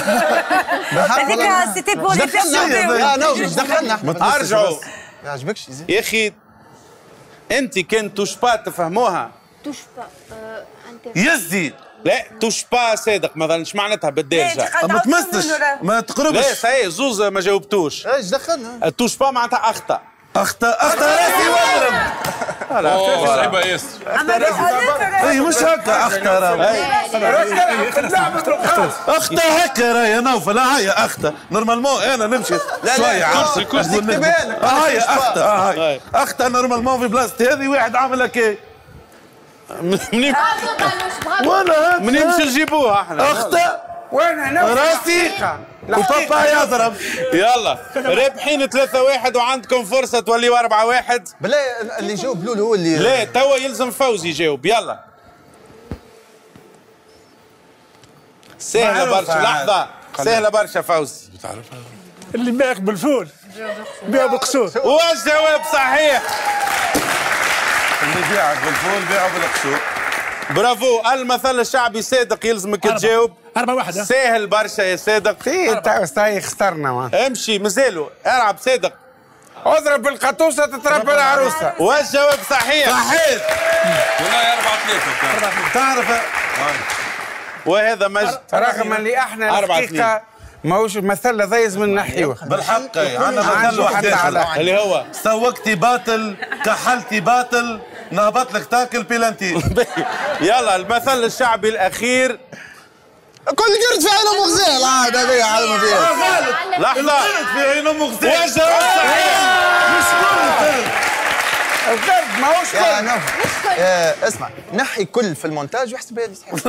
هذيك سيتي بون لي لا نو دخلنا ارجعوا. ما عجبكش يا اخي انت كان توش با تفهموها. توش با يزي لا توش با صادق مثلا ايش معناتها بالدارجة؟ ما تمستش ما تقربش. لا صحيح زوز ما جاوبتوش. ايش دخلنا؟ توش با معناتها اخطا. اخطا اخطا راسي واضرب صعيبه ياسر. اي مش هكا اختها اختها هكا راهي نوفل. هاي اختها نورمالمون انا نمشي شويه عرسي هاي اختها هاي اختها نورمالمون في بلاصتي هذه واحد عامل هكا. منين وانا منين باش نجيبوها احنا؟ اختها وانا راسي وبابا يضرب. يلا رابحين ثلاثة واحد وعندكم فرصة توليوا أربعة واحد. بالله اللي يجاوب لولو هو اللي لا توا يلزم فوزي يجاوب. يلا سهلة برشا. لحظة سهلة برشا فوزي. اللي بايعك بالفول بيع بالقصور. والجواب صحيح. اللي بيعك بالفول بيعه بالقصور. برافو. المثل الشعبي صادق يلزمك تجاوب. أربعة واحد. سهل برشا يا صادق. انت استاي اخترنا ما. امشي مازالوا العب صادق. اضرب بالقطوسه تتربى العروسه. والجواب صحيح. صحيح. والله أربعة ثلاثة. تعرف وهذا مجد. رغم اللي احنا الحقيقه ماهوش مثل ضيز من ناحيه. بالحق عندنا مثل واحد اللي هو سوقتي باطل كحلتي باطل نهبط لك تاكل بيلانتي. يلا المثل الشعبي الاخير. كل قرد في عين ام غزال عاد هذه على ما فيها. لحظة القرد في عين ام غزال. والجواب صحيح. مش كل القرد ماهوش يا كل. نوف اسمع نحي كل في المونتاج واحسبها لي صحيح.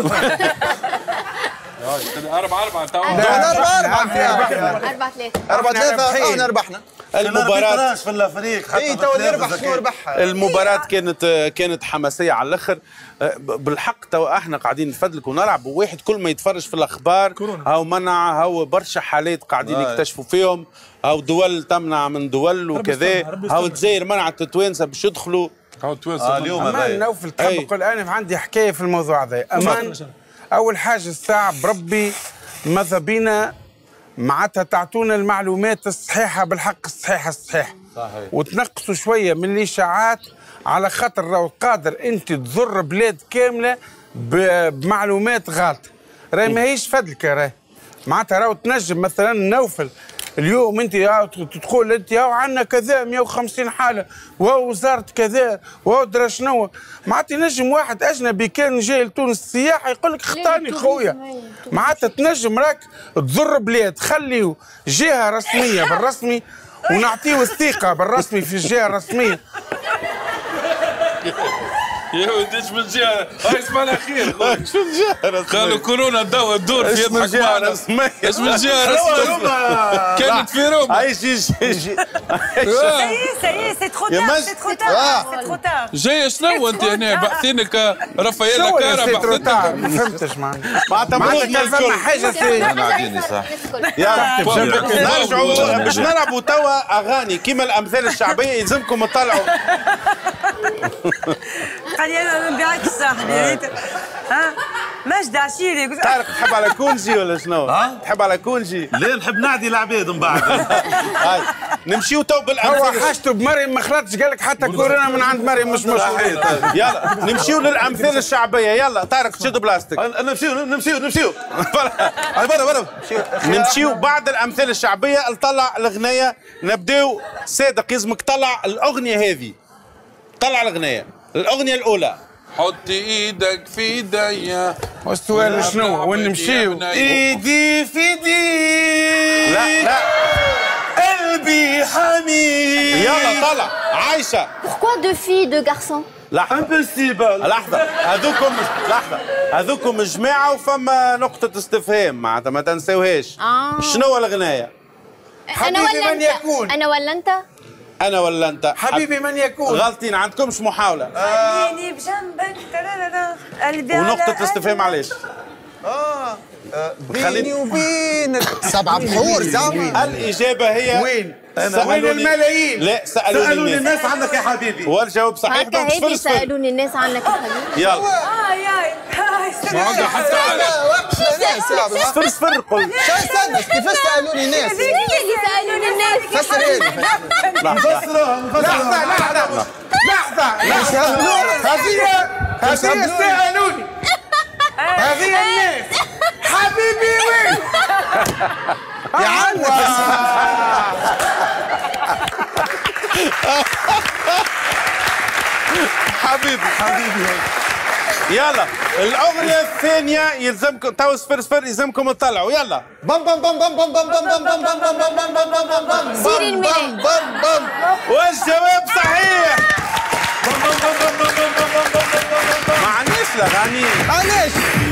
أربعة أربعة تو. أربعة أربعة أربعة ثلاثة. أربعة ثلاثة احنا ربحنا. المباراة في الافريق اي تو اللي يربح شنو ربحها. المباراة كانت كانت حماسية على الاخر. بالحق تو احنا قاعدين نفدلك ونلعب وواحد كل ما يتفرج في الاخبار هاو منع هاو برشا حالات قاعدين يكتشفوا فيهم. هاو دول تمنع من دول وكذا. هاو الجزائر منعت التوانسة باش يدخلوا. هاو التوانسة اليوم امان نوفل تحب نقول انا عندي حكايه في الموضوع هذا. امان اول حاجه الساعه بربي ماذا بينا معناتها تعطونا المعلومات الصحيحه بالحق الصحيحه الصحيح. صحيح. وتنقصوا شويه من الاشاعات على خاطر راهو قادر انت تضر بلاد كامله بمعلومات غلط. راهي ماهيش فدلك راهي معناتها راهو تنجم مثلا نوفل اليوم انت تقول انت هاو عندنا كذا مئة وخمسين حاله وهو وزاره كذا وهو درا شنو معناتها ينجم واحد اجنبي كان جاي لتونس السياحه يقول لك اختارني خويا. معناتها تنجم راك تضر بلاد. خليو جهه رسميه بالرسمي ونعطيو الثقه بالرسمي في الجهه الرسميه. يا ودي ايش من جهه هاي اسمها الاخير. شو الجهة قالوا كورونا الدواء الدور في يضحك معنا. ايش من جهه رسميه كانت في روما. اي شي شي سي ترو تار سي ترو تار سي ترو تار. جاي شنو انت هنا باحثينك رافائيل كارا باحثينك. ما فهمتش معناتها. معناتها معناتها فما حاجه سي انا عاديني صح. يلا نرجعوا باش نلعبوا توا اغاني كيما الامثال الشعبيه يلزمكم تطلعوا. قال لي انا ما نبيعكش صاحبي. ها ماجد عشيري. طارق تحب على كونجي ولا شنو؟ تحب على كونجي؟ لا نحب نعدي العباد من بعد. هاي نمشيو تو هو بالامثله. حاجته بمريم ما خلطش قال لك حتى كورونا من عند مريم مش مشكل. يلا نمشيو للامثله الشعبيه. يلا طارق شد بلاستيك. نمشيو نمشيو نمشيو برا برا نمشيو بعد الامثله الشعبيه نطلع الاغنيه. نبداو صادق يلزمك طلع الاغنيه هذه. طلع الاغنيه الاغنيه الاولى. حط ايدك في ايديا. والسؤال شنو؟ وين نمشيو؟ ايدي في ايدي. لا لا قلبي حميد. يلا طلع عايشه. Pourquoi deux filles, deux garçons? لحظة امبوسيبل. لحظة هذوكم لحظة هذوكم جماعة وفما نقطة استفهام معناتها ما تنساوهاش. آه. شنو الأغنية؟ أنا ولا حبيبي من أنت؟ يكون. أنا ولا أنت؟ أنا ولا أنت؟ حبيبي من يكون. غلطين عندكمش محاولة. خليني بجنبك قلبي. ونقطة استفهام علاش؟ اه بيني وبينك سبع بحور زعما. الإجابة هي وين؟ وين الملايين؟ لا سألوني, سألوني الناس عنك يا حبيبي. والجواب صحيح. هكا هذي سألوني الناس عنك يا حبيبي. يلا اي اي ما عنده حتى عالم. صفر صفر قل. شو استنى كيفاش سألوني الناس؟ هذي اللي سألوني الناس. فسر لي. نفسروها لحظة لحظة لحظة لحظة. هذه هذه سألوني. هذه الناس. حبيبي وين؟ يا عم حبيبي حبيبي. يلا الاغنيه الثانيه يلزمكم تو صفر صفر يلزمكم تطلعوا. يلا بم بم بم بم بم بم بم بم بم بم بم بم بم بم بم بم سيري الميلاد. بم بم. والجواب صحيح. ما عنديش الاغاني. علاش؟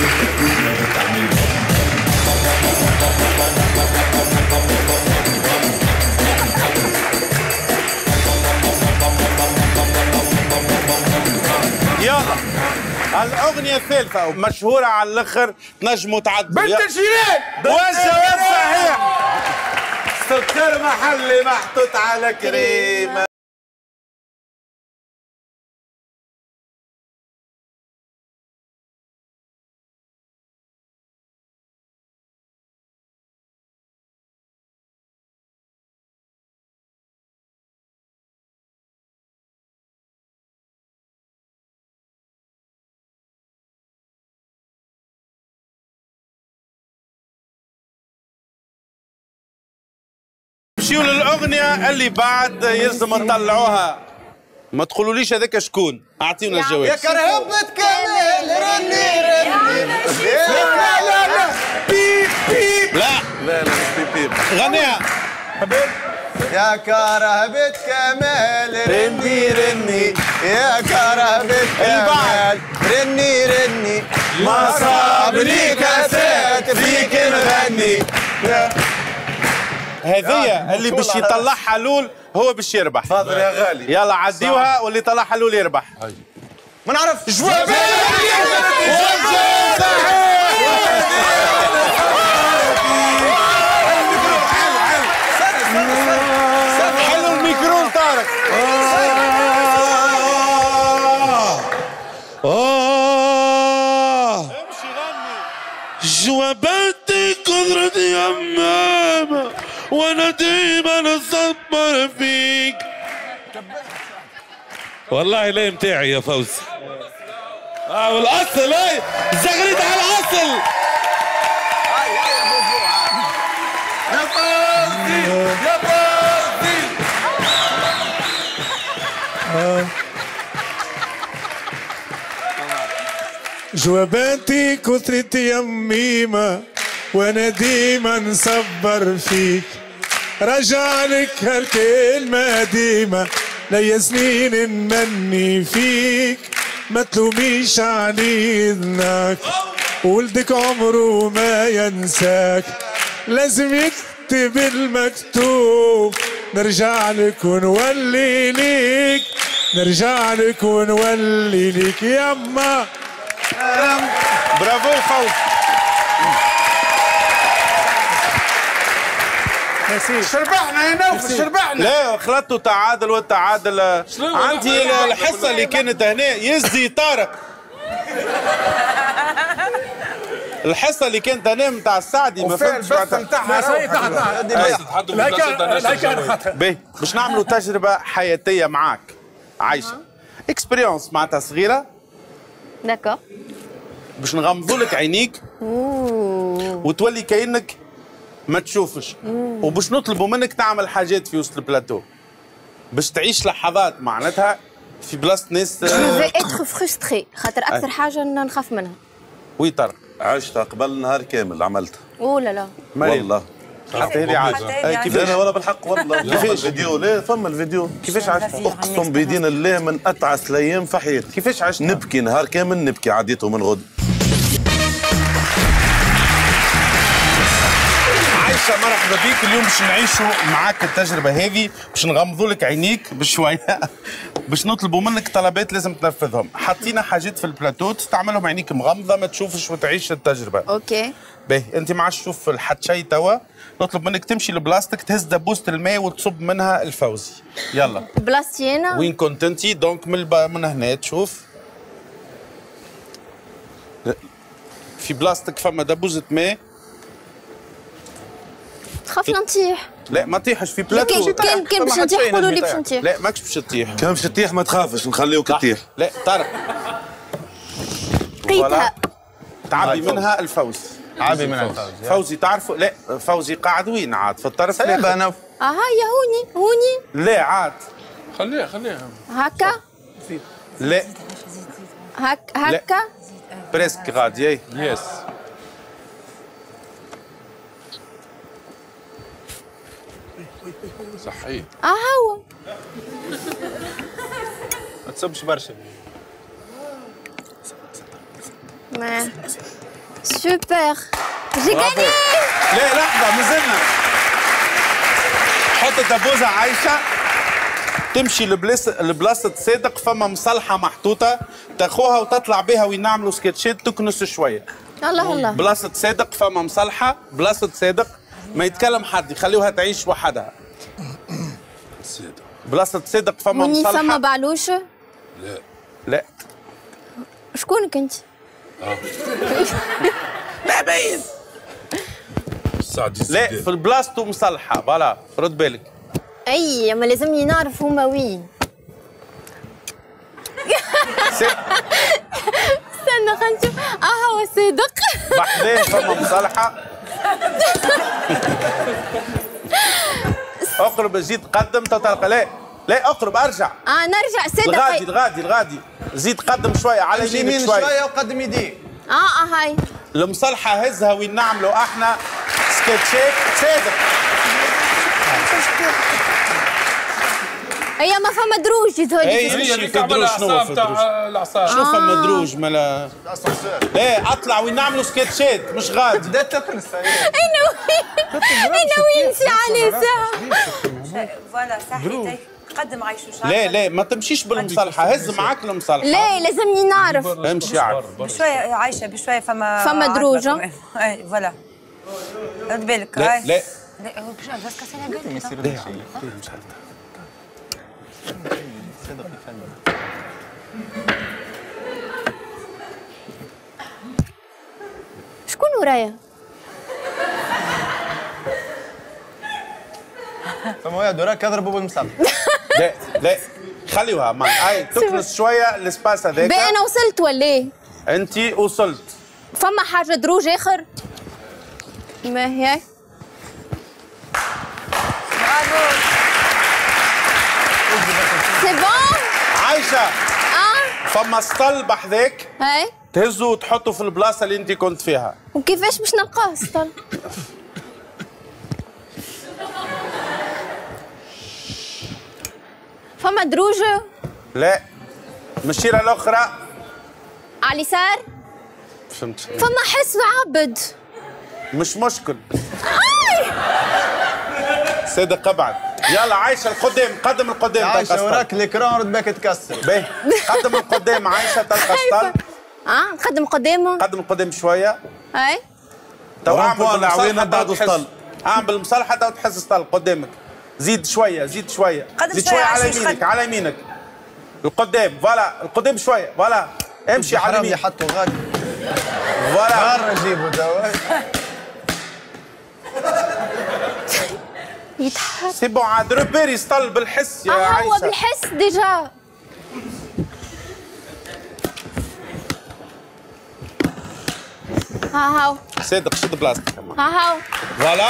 يلا الأغنية الثالثة مشهورة على الآخر تنجموا تعدوا. بنت الجيران. والجواب صحيح. سكر محلي محطوط على كريمة. نمشيو للأغنية اللي بعد يلزم نطلعوها. ما تقولوليش هذاك شكون، أعطيونا الجواب. يا كرهبة كمال رني رني. لا لا لا بيب بيب. لا لا لا مش بيب بيب. غنيها. يا كرهبة كمال رني رني. يا كرهبة كمال رني رني. ما صاب لي كاسات فيك نغني. هذه اللي باش يطلعها لول هو باش يربح. تفضل يا غالي. يلا عديوها واللي طلعها لول يربح. ما نعرف جواب. حلو الميكرو طارق. امشي غني. جواباتي قدرتي يا ماما وانا ديما نصبر فيك. والله لا متاعي يا فوزي. اه والاصل هاي زغريت على الاصل. يا فوزي يا فوزي. جواباتي كثرتي يا ميمة وانا ديما نصبر فيك. رجع لك هالكلمة ديما ليا سنين نمني فيك. ما تلوميش على اذنك ولدك عمره ما ينساك. لازم يكتب المكتوب نرجع لك ونولي ليك. نرجع لك ونولي ليك يما. برافو فوز. شربحنا يا نوف شربحنا. لا خلطوا تعادل والتعادل. عندي الحصه اللي كانت هنا يزي طارق. الحصه اللي كانت هنا نتاع السعدي ما فهمتش باهي باش نعملوا تجربه حياتيه معاك عايشه. اكسبيريونس معناتها صغيره. داكور. باش نغمضوا لك عينيك وتولي كأنك ما تشوفش. وباش نطلبوا منك تعمل حاجات في وسط البلاتو باش تعيش لحظات معناتها في بلاصه ناس. جو في اتر فرستري خاطر اكثر حاجه نخاف منها. وي طارق. عشتها قبل نهار كامل عملتها. اوه لا لا. والله حتى هذه عاجبة. كيفاش؟ لا ولا بالحق والله. كيفاش الفيديو؟ لا فما الفيديو. كيفاش عشتها؟ اقسم بدين الله من اتعس الايام في حياتي. كيفاش عشتها؟ نبكي نهار كامل نبكي عديته من غد. عايشة مرحبا بيك. اليوم باش نعيشوا معاك التجربة هذه باش نغمضوا لك عينيك بشوية باش نطلبوا منك طلبات لازم تنفذهم. حطينا حاجات في البلاتو تستعملهم عينيك مغمضة ما تشوفش وتعيش التجربة. اوكي. باهي انت ما عادش تشوف الحد شيء توا. نطلب منك تمشي لبلاصتك تهز دبوسة الماء وتصب منها الفوزي. يلا. بلاصتي انا. وين كنت انت؟ دونك من الب... من هنا تشوف. في بلاصتك فما دبوزة ماء. تخاف نطيح. لا ما تطيحش في بلاتو. كان كان باش نطيح قولوا لي باش نطيح. لا ماكش باش تطيح. كان باش تطيح ما تخافش نخليوك تطيح. لا طارق. لقيتها. تعبي منها الفوز. عابي منها الفوز. فوزي تعرفوا؟ لا فوزي قاعد وين عاد في الطرف سلام انا. اه هيا هوني هوني. لا عاد. خليها خليها. هكا. لا هك هكا بريسك غادي. يس صحيح. اه هو ما تصبش برشا. ما سوبر جي غاني. لا لحظة مازلنا. حط الدبوزة عايشة تمشي لبلاصة صادق، فما مصلحة محطوطة تاخوها وتطلع بها وين نعملوا سكتشات تكنس شوية. الله الله. بلاصة صادق فما مصلحة، بلاصة صادق ما يتكلم حد يخليوها تعيش وحدها. بلاصة صادق فما وني مصلحة. فما بعلوش؟ لا لا. شكونك انت؟ اه لا باين. لا في بلاصتو مصلحة فوالا رد بالك. اي ما لازمني نعرف هما وين. استنى خلينا نشوف. اه هو صادق. بحذاه فما مصلحة. اقرب زيد قدم تلقى. لا لا اقرب ارجع. اه نرجع صادق. الغادي الغادي الغادي زيد قدم شوية على يمينك شوية شوية وقدم يديك. اه اه هاي المصلحة هزها وين نعملوا احنا سكتشات صادق. هي ما فما دروج يظهر لي. هي اللي دروج. شنو في دروج؟ شنو فما دروج مالا؟ لا اطلع وين نعملوا سكتشات مش غادي. بدات تقنص. انا انا وين سي على ساعة. فوالا صحيح. قدم عايشو. لا لا ما تمشيش بالمصلحة، هز معاك المصلحة. لا لازمني نعرف. امشي عارف. بشوية عايشة بشوية فما فما دروج. اي فوالا رد بالك. لا لا لا هو باش بس كاسينا قال يصير لي شيء. مش عارف. صدق يفهم. شكون ورايا؟ فما واحد وراك يضربوا بالمصلحة. لا لا خليوها معي. اي تكنس شوية الاسباس هذاك. بقى انا وصلت ولا ايه؟ انت وصلت. فما حاجة دروج اخر؟ ما هي؟ برافو. سي بون؟ عايشة. اه فما سطل بحذاك. هاي تهزه وتحطه في البلاصة اللي انت كنت فيها. وكيفاش باش نلقاه سطل؟ فما دروج؟ لا مشيرة الأخرى على اليسار؟ فهمت. فما حس عبد. مش مشكل. صدق ابعد. يلا عايشة القدام قدم القدام. عايشة وراك الإكران رد بالك تكسر. باهي قدم القدام عايشة تلقى سطل. اه نقدم قدامه. قدم القدام شوية. هاي تو اعمل بالمصلحة بعد سطل. اعمل بالمصلحة تو تحس سطل قدامك. زيد شوية زيد شوية. زيد شوية على يمينك على يمينك. القدام فوالا القدام شوية فوالا امشي على اليمين. حطوا غادي. فوالا. مرة جيبوا دواء. يتحرك. سي بون عاد روبيري سطل بالحس يا آه عايشة. هو بالحس ديجا. ها هاو. صادق شد بلاصتك. ها هاو. فوالا.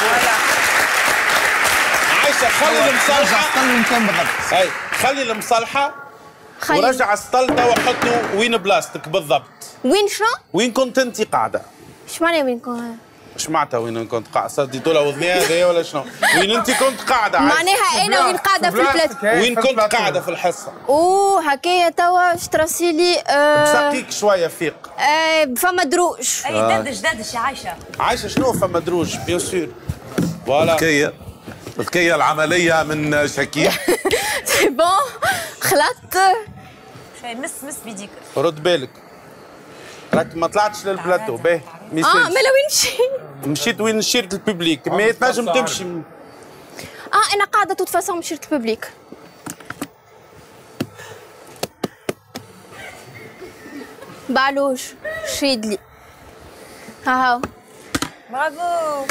عايشة خلي المصلحة. اي خلي المصلحة. خلي. ورجع السطل توا حطه وين بلاصتك بالضبط. وين شو؟ وين كنت انت قاعدة؟ ايش معناها وين كنت؟ ايش معناتها وين كنت قاعدة؟ صدي دولة وذنيا هذايا ولا شنو؟ وين انت كنت قاعدة؟ معناها انا وين قاعدة في البلاط. وين كنت قاعدة في الحصة؟ اوه هكايا توا شتراسيلي آه ساقيك شوية فيق. آه فما دروج. اي دردش دردش يا عايشة. عايشة شنو فما دروج؟ بيان سور. فوالا. ذكية ذكية العملية من شكيب. سي بون خلطت. شوي مس مس بيديك. رد بالك. راك ما طلعتش للبلاتو باهي. اه ما وين مشيت؟ مشيت وين شيرة الببليك ما تنجم تمشي. اه انا قاعدة توت فاسون مشيرة الببليك. بعلوش شيد لي. ها هاو. برافو.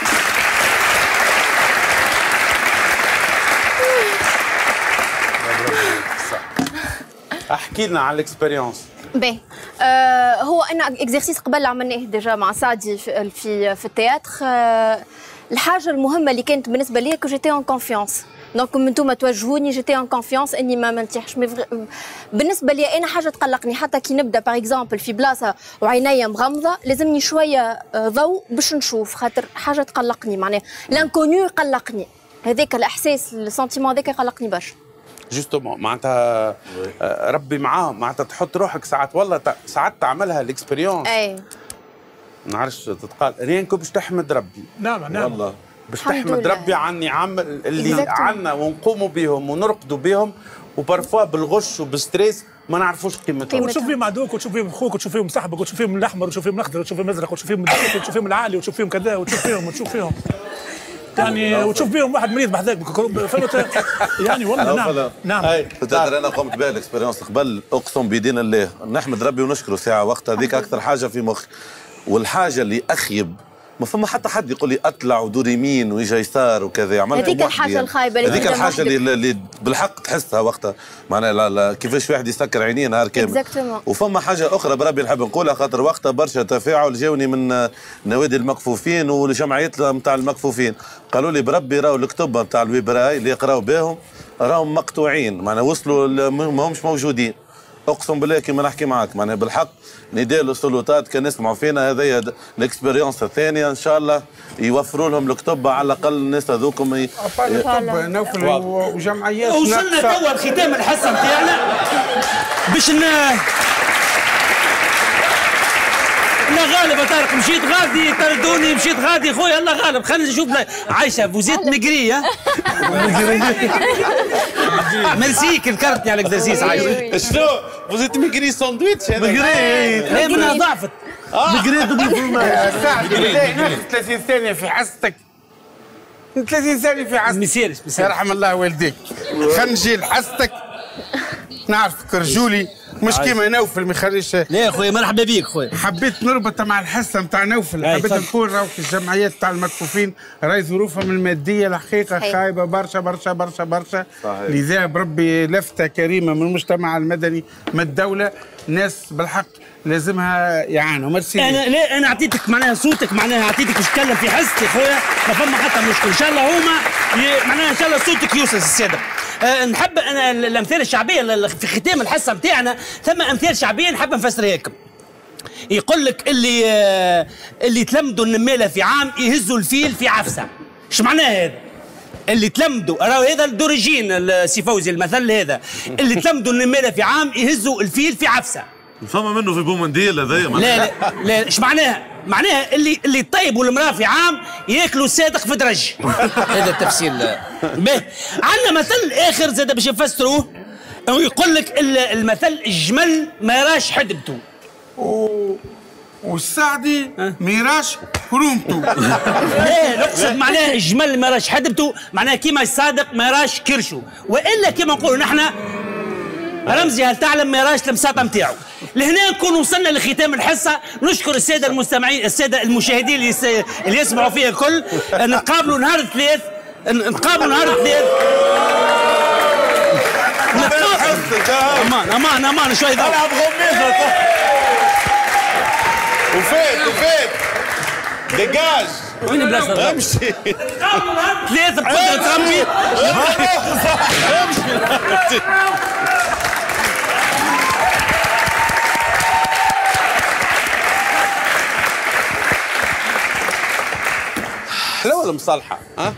احكي لنا على الاكسبيريونس. باهي آه هو انا اكزرسيس قبل عملناه ديجا مع سعدي في في, في التياتر. آه الحاجه المهمه اللي كانت بالنسبه لي كو جيتي اون كونفيونس دونك انتم توجهوني جيتي ان كونفيونس اني ما منتيحش. بالنسبه لي انا حاجه تقلقني، حتى كي نبدا باغ اكزومبل في بلاصه وعينيا مغمضه لازمني شويه ضوء باش نشوف، خاطر حاجه تقلقني معناها لانكونيو يقلقني، هذاك الاحساس السنتيمون هذاك يقلقني برشا. جوستومون معناتها ربي معاهم، معناتها تحط روحك ساعات والله ساعات تعملها ليكسبيريونس. اي ما نعرفش تتقال ريانكو باش تحمد ربي. نعم نعم والله باش تحمد ربي على النعم اللي عنا ونقوموا بهم ونرقدوا بهم، وبارفوا بالغش وبالستريس ما نعرفوش قيمتهم. وتشوف فيهم عدوك وتشوف فيهم اخوك وتشوف فيهم صاحبك وتشوف فيهم الاحمر وتشوف فيهم الاخضر وتشوف فيهم الازرق وتشوف فيهم الدقيق وتشوف فيهم العالي وتشوف فيهم كذا وتشوف فيهم وتشوف فيهم يعني وتشوف فيهم واحد مريض بحذاك فهمت يعني والله. نعم نعم تقدر انا قمت بها الاكسبيريونس قبل، اقسم بدين الله نحمد ربي ونشكره ساعه وقتها، هذيك اكثر حاجه في مخي. والحاجه اللي اخيب ما فما حتى حد يقول لي اطلع ودور يمين ويجي يسار وكذا، عملها هذيك الحاجه الخايبه هذيك الحاجه اللي, اللي بالحق تحسها وقتها معناها كيفاش واحد يسكر عينيه نهار كامل. وفما حاجه اخرى بربي نحب نقولها، خاطر وقتها برشا تفاعل جاوني من نوادي المكفوفين والجمعيات نتاع المكفوفين، قالوا لي بربي راهو الكتب نتاع الويبراي اللي يقراوا بهم راهم مقطوعين، معناها وصلوا ما همش موجودين. اقسم بالله كيما نحكي معاك معناها بالحق نداء للسلطات كان يسمعوا فينا، هذايا الاكسبيريونس الثانيه ان شاء الله يوفروا لهم الكتب على الاقل الناس هذوكم ي... الكتب نوفل وجمعيات. وصلنا توا لختام الحصه نتاعنا باش ن لا غالب طارق مشيت غادي طردوني مشيت غادي خويا الله غالب خلينا نشوف عايشه فوزيت مقري ها ميرسيك نكرتني على الاكزرسيس عايشه. شنو فوزيت مقري ساندويتش هذا مقري لكنها ضعفت مقري دوبل فورماج ساعه ثلاثين ثانيه في حصتك ثلاثين ثانيه في حصتك مسيرش مسيرش يرحم الله والديك. خلينا نجي لحصتك نعرفك رجولي مش كيما نوفل ما يخليش. لا يا خويا مرحبا بيك خويا. حبيت نربط مع الحصه نتاع نوفل، حبيت نقول راهو في الجمعيات تاع المكفوفين راهي ظروفهم الماديه الحقيقه خايبه برشا برشا برشا برشا. لذا بربي لفته كريمه من المجتمع المدني من الدوله، ناس بالحق لازمها يعانوا. ميرسي. انا لا انا اعطيتك معناها صوتك معناها اعطيتك باش تتكلم في حصتي خويا، ما فما حتى مشكل ان شاء الله هما معناها ان شاء الله صوتك يوصل الساده. أه نحب انا الامثال الشعبيه في ختام الحصه نتاعنا، ثم امثال شعبيه نحب نفسرها لكم. يقول لك اللي آه اللي تلمدوا النماله في عام يهزوا الفيل في عفسه. ايش معناه هذا؟ اللي تلمدوا راهو هذا الدوريجين سي فوزي المثل هذا، اللي تلمدوا النماله في عام يهزوا الفيل في عفسه. فما منه في بومنديل هذايا. لا لا لا ايش معناها؟ معناها اللي اللي يطيبوا المراه في عام ياكلوا الصادق في درج. هذا التفسير. باهي عندنا مثل اخر زاد باش نفسروه، يقول لك المثل الجمل ما يراش حدبته والسعدي ما يراش كرومته. لا نقصد معناها الجمل ما يراش حدبته معناها كيما الصادق ما يراش كرشه، والا كيما نقولوا نحن رمزي هل تعلم ما يراش المساطه نتاعو. لهنا نكون وصلنا لختام الحصه، نشكر الساده المستمعين الساده المشاهدين اللي, س... اللي يسمعوا فيها الكل. نتقابلوا نهار الثلاث نتقابلوا نهار الثلاث امان امان امان شوي ضغط العب غميزه وفات وفات دجاج وين بلاصه امشي نتقابلوا نهار الثلاث بقدره ربي امشي. لا ولا مصالحه ها؟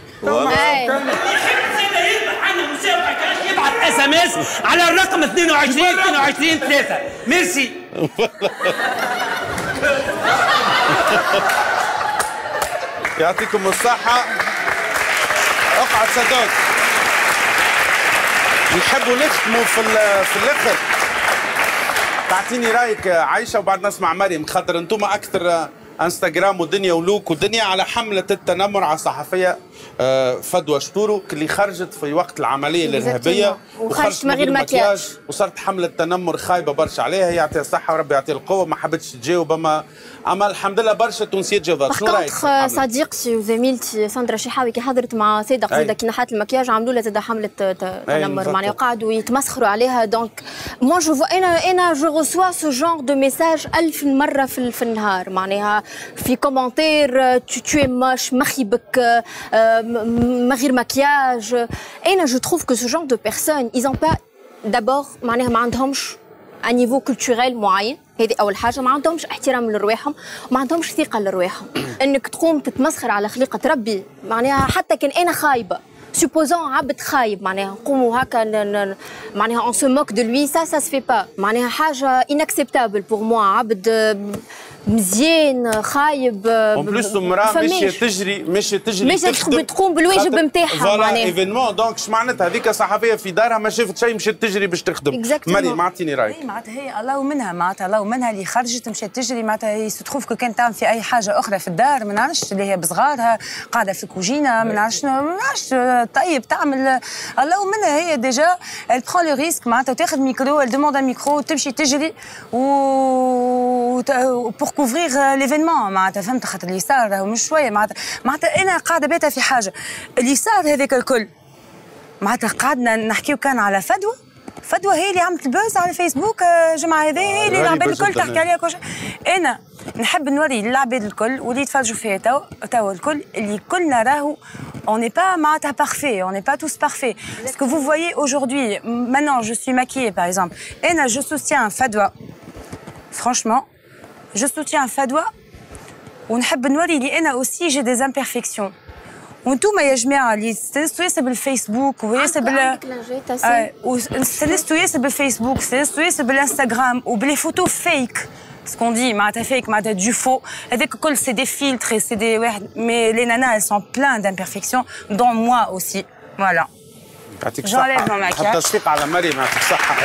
يبعث اس ام اس على الرقم اثنين وعشرين اثنين وعشرين ثلاثة. ميرسي. يعطيكم الصحة. اقعد صدوق. نحبوا نختموا في في الاخر. تعطيني رايك عايشة وبعد نسمع مريم، خاطر انتم اكثر انستغرام ودنيا ولوك ودنيا على حملة التنمر على الصحفية فدوى شطورو اللي خرجت في وقت العملية الإرهابية وخرجت من غير مكياج وصارت حملة تنمر خايبة برشا عليها. يعطيها الصحة وربي يعطيها القوة، ما حبتش تجاوب أما أما الحمد لله برشا تونسيات جاوبت. شنو رايك؟ صديقتي وزميلتي ساندرا شحاوي كي حضرت مع صادق زاده كي نحات المكياج عملوا لها زاده حملة تنمر معناها وقعدوا يتمسخروا عليها. دونك موا جو انا انا جو ريسوا سو جونغ دو ميساج ألف مرة في, في النهار معناها في كومنتير تو تو موش مخيبك من غير مكياج. انا جو تروف كو سو جونر دو بيرسون ils ont pas d'abord معناها ما عندهمش ان نيفو كولتوريل معين، هذه اول حاجه. ما عندهمش احترام لرواحهم وما عندهمش ثقه لرواحهم. انك تقوم تتمسخر على خليقه ربي معناها حتى كان انا خايبه supposons عبد خايب معناها نقوموا هكا معناها اون سو موك دو لوي سا سا سفي با معناها حاجه انكسبتابل بور موا. عبد مزيان خايب اون بلوس المراه ماشيه تجري ماشيه تجري ماشيه تقوم بالواجب نتاعها معناها ايفينمون دونك اش معناتها هذيك صحفيه في دارها ما شافت شيء مشات تجري باش تخدم. مريم اعطيني رايك. اي معناتها هي الله منها معناتها الله منها اللي خرجت مشات تجري معناتها هي ستروف كو كانت تعمل في اي حاجه اخرى في الدار ما نعرفش اللي هي بصغارها قاعده في الكوجينه ما نعرفش ما نعرفش طيب تعمل الله منها هي ديجا elle prend le risque معناتها تاخذ ميكرو elle demande un micro تمشي تجري و pour couvrir l'événement معناتها فهمت خاطر اللي صار راهو مش شويه معناتها معناتها انا قاعده بيتها في حاجه اللي صار هذاك الكل معناتها قعدنا نحكيو كان على فدوى فدوى هي اللي عملت البوز على فيسبوك الجمعه هذه هي اللي العباد الكل تحكي عليها كل شيء. انا نحب نوري للعباد الكل واللي يتفرجوا فيها تو تو الكل اللي كلنا راهو on n'est pas معناتها parfait, on n'est pas tous parfaits. Ce que vous voyez aujourd'hui, maintenant je suis maquillée par exemple, انا je soutiens فدوى franchement je soutiens فدوى ونحب نوري لي انا aussi j'ai des imperfections. وانتوما يا جماعه اللي استانستوا ياسر بالفيسبوك وياسر بال استانستوا ياسر بالفيسبوك استانستوا ياسر بالانستغرام وبلي فوتو فيك سكون دي معناتها فيك معناتها دو فو هذاك الكل سي دي فيلتر سي دي واحد مي لي نانا elles sont plein d'imperfections dont moi aussi voilà. يعطيك الصحه. حتى تصفيق على مريم يعطيك الصحه.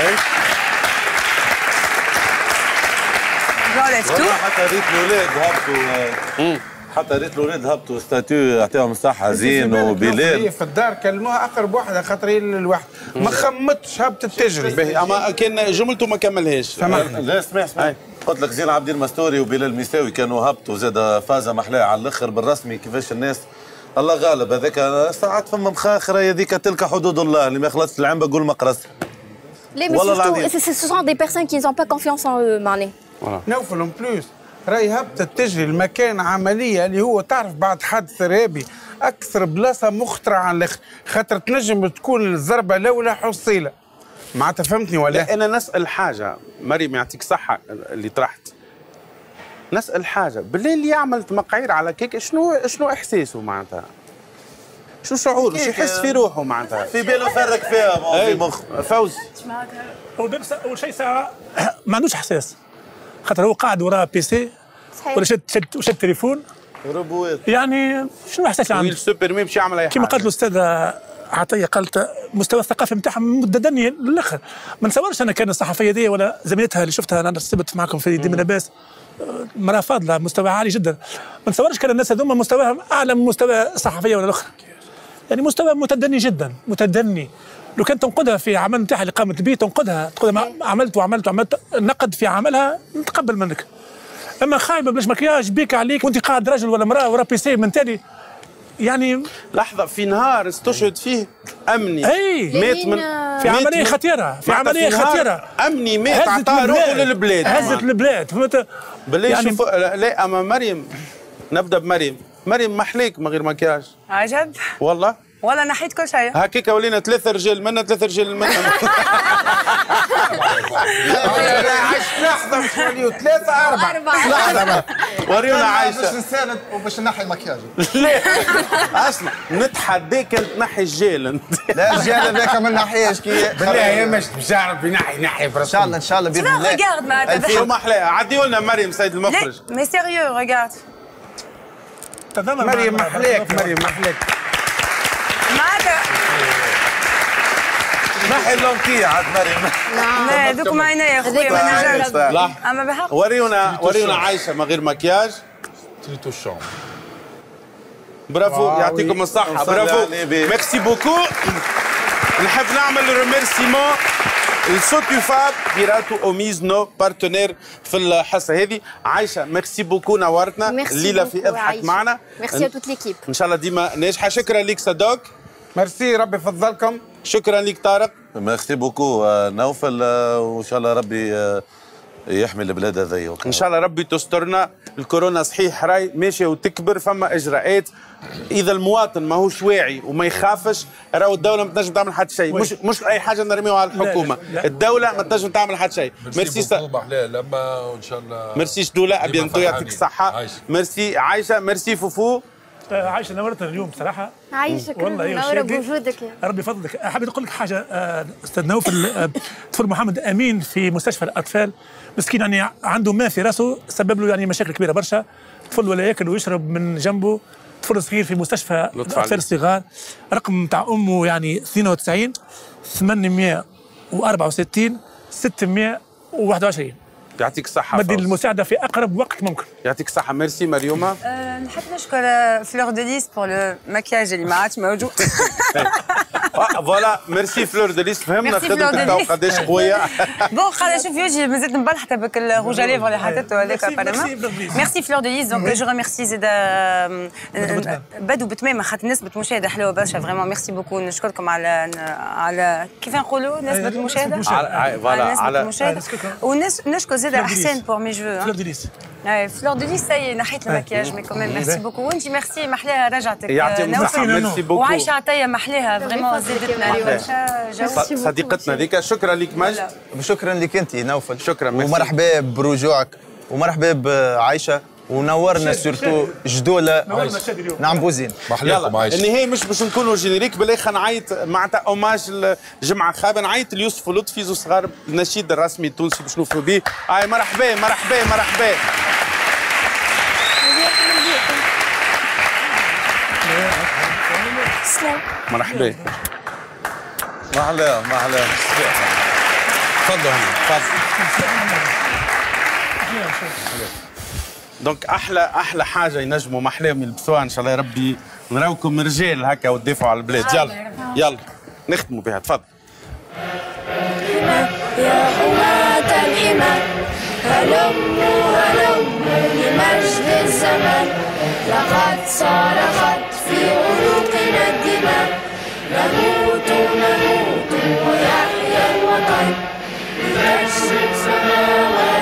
حتى ريت الاولاد هبطوا حتى ريت الاولاد هبطوا ستاتيو يعطيهم الصحه زين وبلال. هي في الدار كلموها اقرب واحده خاطر هي الواحد ما خمتش هبطت تجري. اما كان جملته ما كملهاش. سامحني. لا اسمع اسمع قلت لك زين عبد المستوري وبلال ميساوي كانوا هبطوا زاد فازه محلاه على الاخر بالرسمي كيفاش الناس الله غالب هذاك ساعات فما مخاخره هذيك تلك حدود الله اللي ما يخلصش العنبه قول مقرص. لا mais surtout ce sont des personnes qui n'ont pas confiance en eux معناها. نوفل اون بلوس راهي هبطت تجري المكان عمليه اللي هو تعرف بعد حادث ارهابي اكثر بلاصه مخترعه على الاخر خاطر تنجم تكون الضربه الاولى حصيله معناتها فهمتني ولا؟ انا نسال حاجه مريم يعطيك صحه اللي طرحت نسال حاجه بالله اللي يعمل مقايير على كيك شنو شنو احساسه معناتها؟ شو شعوره؟ شو يحس في روحه معناتها؟ في باله فرق فيها في مخ فوزي. اول شيء ساعه ما عندوش احساس خاطر هو قاعد وراء بيسي ولا شد شد شد تليفون ربوات يعني شنو احساس عنده؟ السوبر مي باش يعمل اي حاجه كما قالت الاستاذه عطيه قالت مستوى الثقافه نتاعهم متدني للاخر. ما نتصورش انا كان الصحفيه دي ولا زميلتها اللي شفتها انا السبت معكم في دي من لاباس مراه فاضله مستوى عالي جدا. ما نتصورش كان الناس هذوما مستواهم اعلى من مستوى الصحفيه ولا الاخرى. يعني مستوى متدني جدا متدني. لو كان تنقدها في عمل نتاعها اللي قامت به تنقدها تقولها عملت وعملت وعملت نقد في عملها نتقبل منك. اما خايبه بلاش مكياج بيك عليك وانت قاعد رجل ولا امراه ورا بيسي من تالي يعني لحظه في نهار استشهد فيه امني اي مات من في عمليه خطيره في عمليه خطيره امني مات عطاه روحه للبلاد هزت البلاد فهمت بالله يعني شوف لا اما مريم نبدا بمريم مريم محليك من غير مكياج عجب والله والله نحيت كل شيء هكاك ولينا ثلاثة رجال منا ثلاثة رجال منا لحظة مش وليو ثلاثة أربعة لحظة وريونا عايشة باش نساند وباش نحي المكياج لا أصلا نتحداك تنحي الجيل أنت لا الجيل هذاك ما نحيهش كي بالله هي مش بجرب ينحي ينحي إن شاء الله إن شاء الله بإذن الله ريغارد معناتها شو ما أحلاها عديوا لنا مريم سيد المخرج مي سيريو ريغارد مريم محلاك مريم محلاك معناتها نحي اللونكية عاد مريم لا دوك ما عينيا يا خويا ما نجمش اما بحق وريونا وريونا عايشة من غير مكياج تريتوشون برافو يعطيكم الصحة برافو ميرسي بوكو نحب نعمل ريميرسيمون الصوت فاب بيراتو اوميز نو بارتنير في الحصه هذه. عايشه ميرسي بوكو نورتنا الليله في اضحك معنا. ميرسي ا توت ليكيب ان شاء الله ديما ناجحه. شكرا لك صدوق. ميرسي ربي يفضلكم. شكرا لك طارق. ميرسي بوكو نوفل وان شاء الله ربي يحمي البلاد هذيا. ان شاء الله ربي تسترنا. الكورونا صحيح راي ماشيه وتكبر، فما اجراءات. اذا المواطن ماهوش واعي وما يخافش راهو الدوله ما تنجم تعمل حتى شيء. مش مش اي حاجه نرميوها على الحكومه. لا لا لا. الدوله ما تنجم تعمل حتى شيء. ميرسي صباح لما وان شاء الله. ميرسي شدوله ابيانتو يعطيك الصحه. ميرسي عايشه. ميرسي فوفو. عايشه نورتنا اليوم بصراحه. عايشك منوره بوجودك. ربي يفضلك. حبيت نقول لك حاجه استاذ نوفل. طفل محمد امين في مستشفى الاطفال مسكين، يعني عنده ما في راسه سبب له يعني مشاكل كبيره برشا. طفل ولا ياكل ويشرب من جنبه. طفل صغير في مستشفى الاطفال الصغار. رقم تاع امه يعني اثنين وتسعين ثمانمائة وأربعة وستين ستمائة وواحد وعشرين. يعطيك الصحة. مدي المساعدة في أقرب وقت ممكن. يعطيك الصحة. ميرسي مريومة. أه نحب نشكر فلور دو ليس بور لو ماكياج اللي ما عادش موجود. فوالا ميرسي فلور دو ليس. فهمنا خدمتك قداش قوية. بون قاعدة شوف وجهي مازلت مبلحتة بك الروج ليفر اللي حطيته هذاك ابارامون. ميرسي فلور دو ليس. دونك جو ريميرسي زاد بدو بتمامة خاطر نسبة مشاهدة حلوة برشا فريمون. ميرسي بوكو. نشكركم على على كيف نقولوا نسبة المشاهدة. فوالا على المشاهدة. ونشكر زاد حسين بور مي جو. فلور دو ليس. فلور دو ليس سي نحيت المكياج مي كوميم ميرسي بوكو. وانت ميرسي محلاها رجعتك. يعطيهم الصحة. ميرسي بوكو. وعايشة عطية محلاها فريمون زادتنا برشا جو. صديقتنا ذيك. شكرا لك مجد. شكرا لك انت نوفل. شكرا. ومرحبا برجوعك ومرحبا بعايشة ونورنا سورتو جدولة. نعم بوزين. يلا النهاية مش باش نكونوا جينيريك بالله. خلينا نعيط معناتها اوماج الجمعة خابة. نعيط ليوسف ولطفي زو صغار النشيد الرسمي التونسي باش نوفلوا به. هاي مرحبا مرحبا مرحبا. مرحبا. ما احلاه ما احلاه. تفضلوا هنا تفضل. دونك احلى احلى حاجه ينجموا محلاهم يلبسوها ان شاء الله يا ربي. نراوكم رجال هكا وتدافعوا على البلاد. يلا يلا نختموا بها. تفضل. يا حماة الحمى هلموا هلموا لمجد الزمن. لقد صرخت في عروقنا الدماء. نموت نموت ويحيا الوطن لتشرق سماوات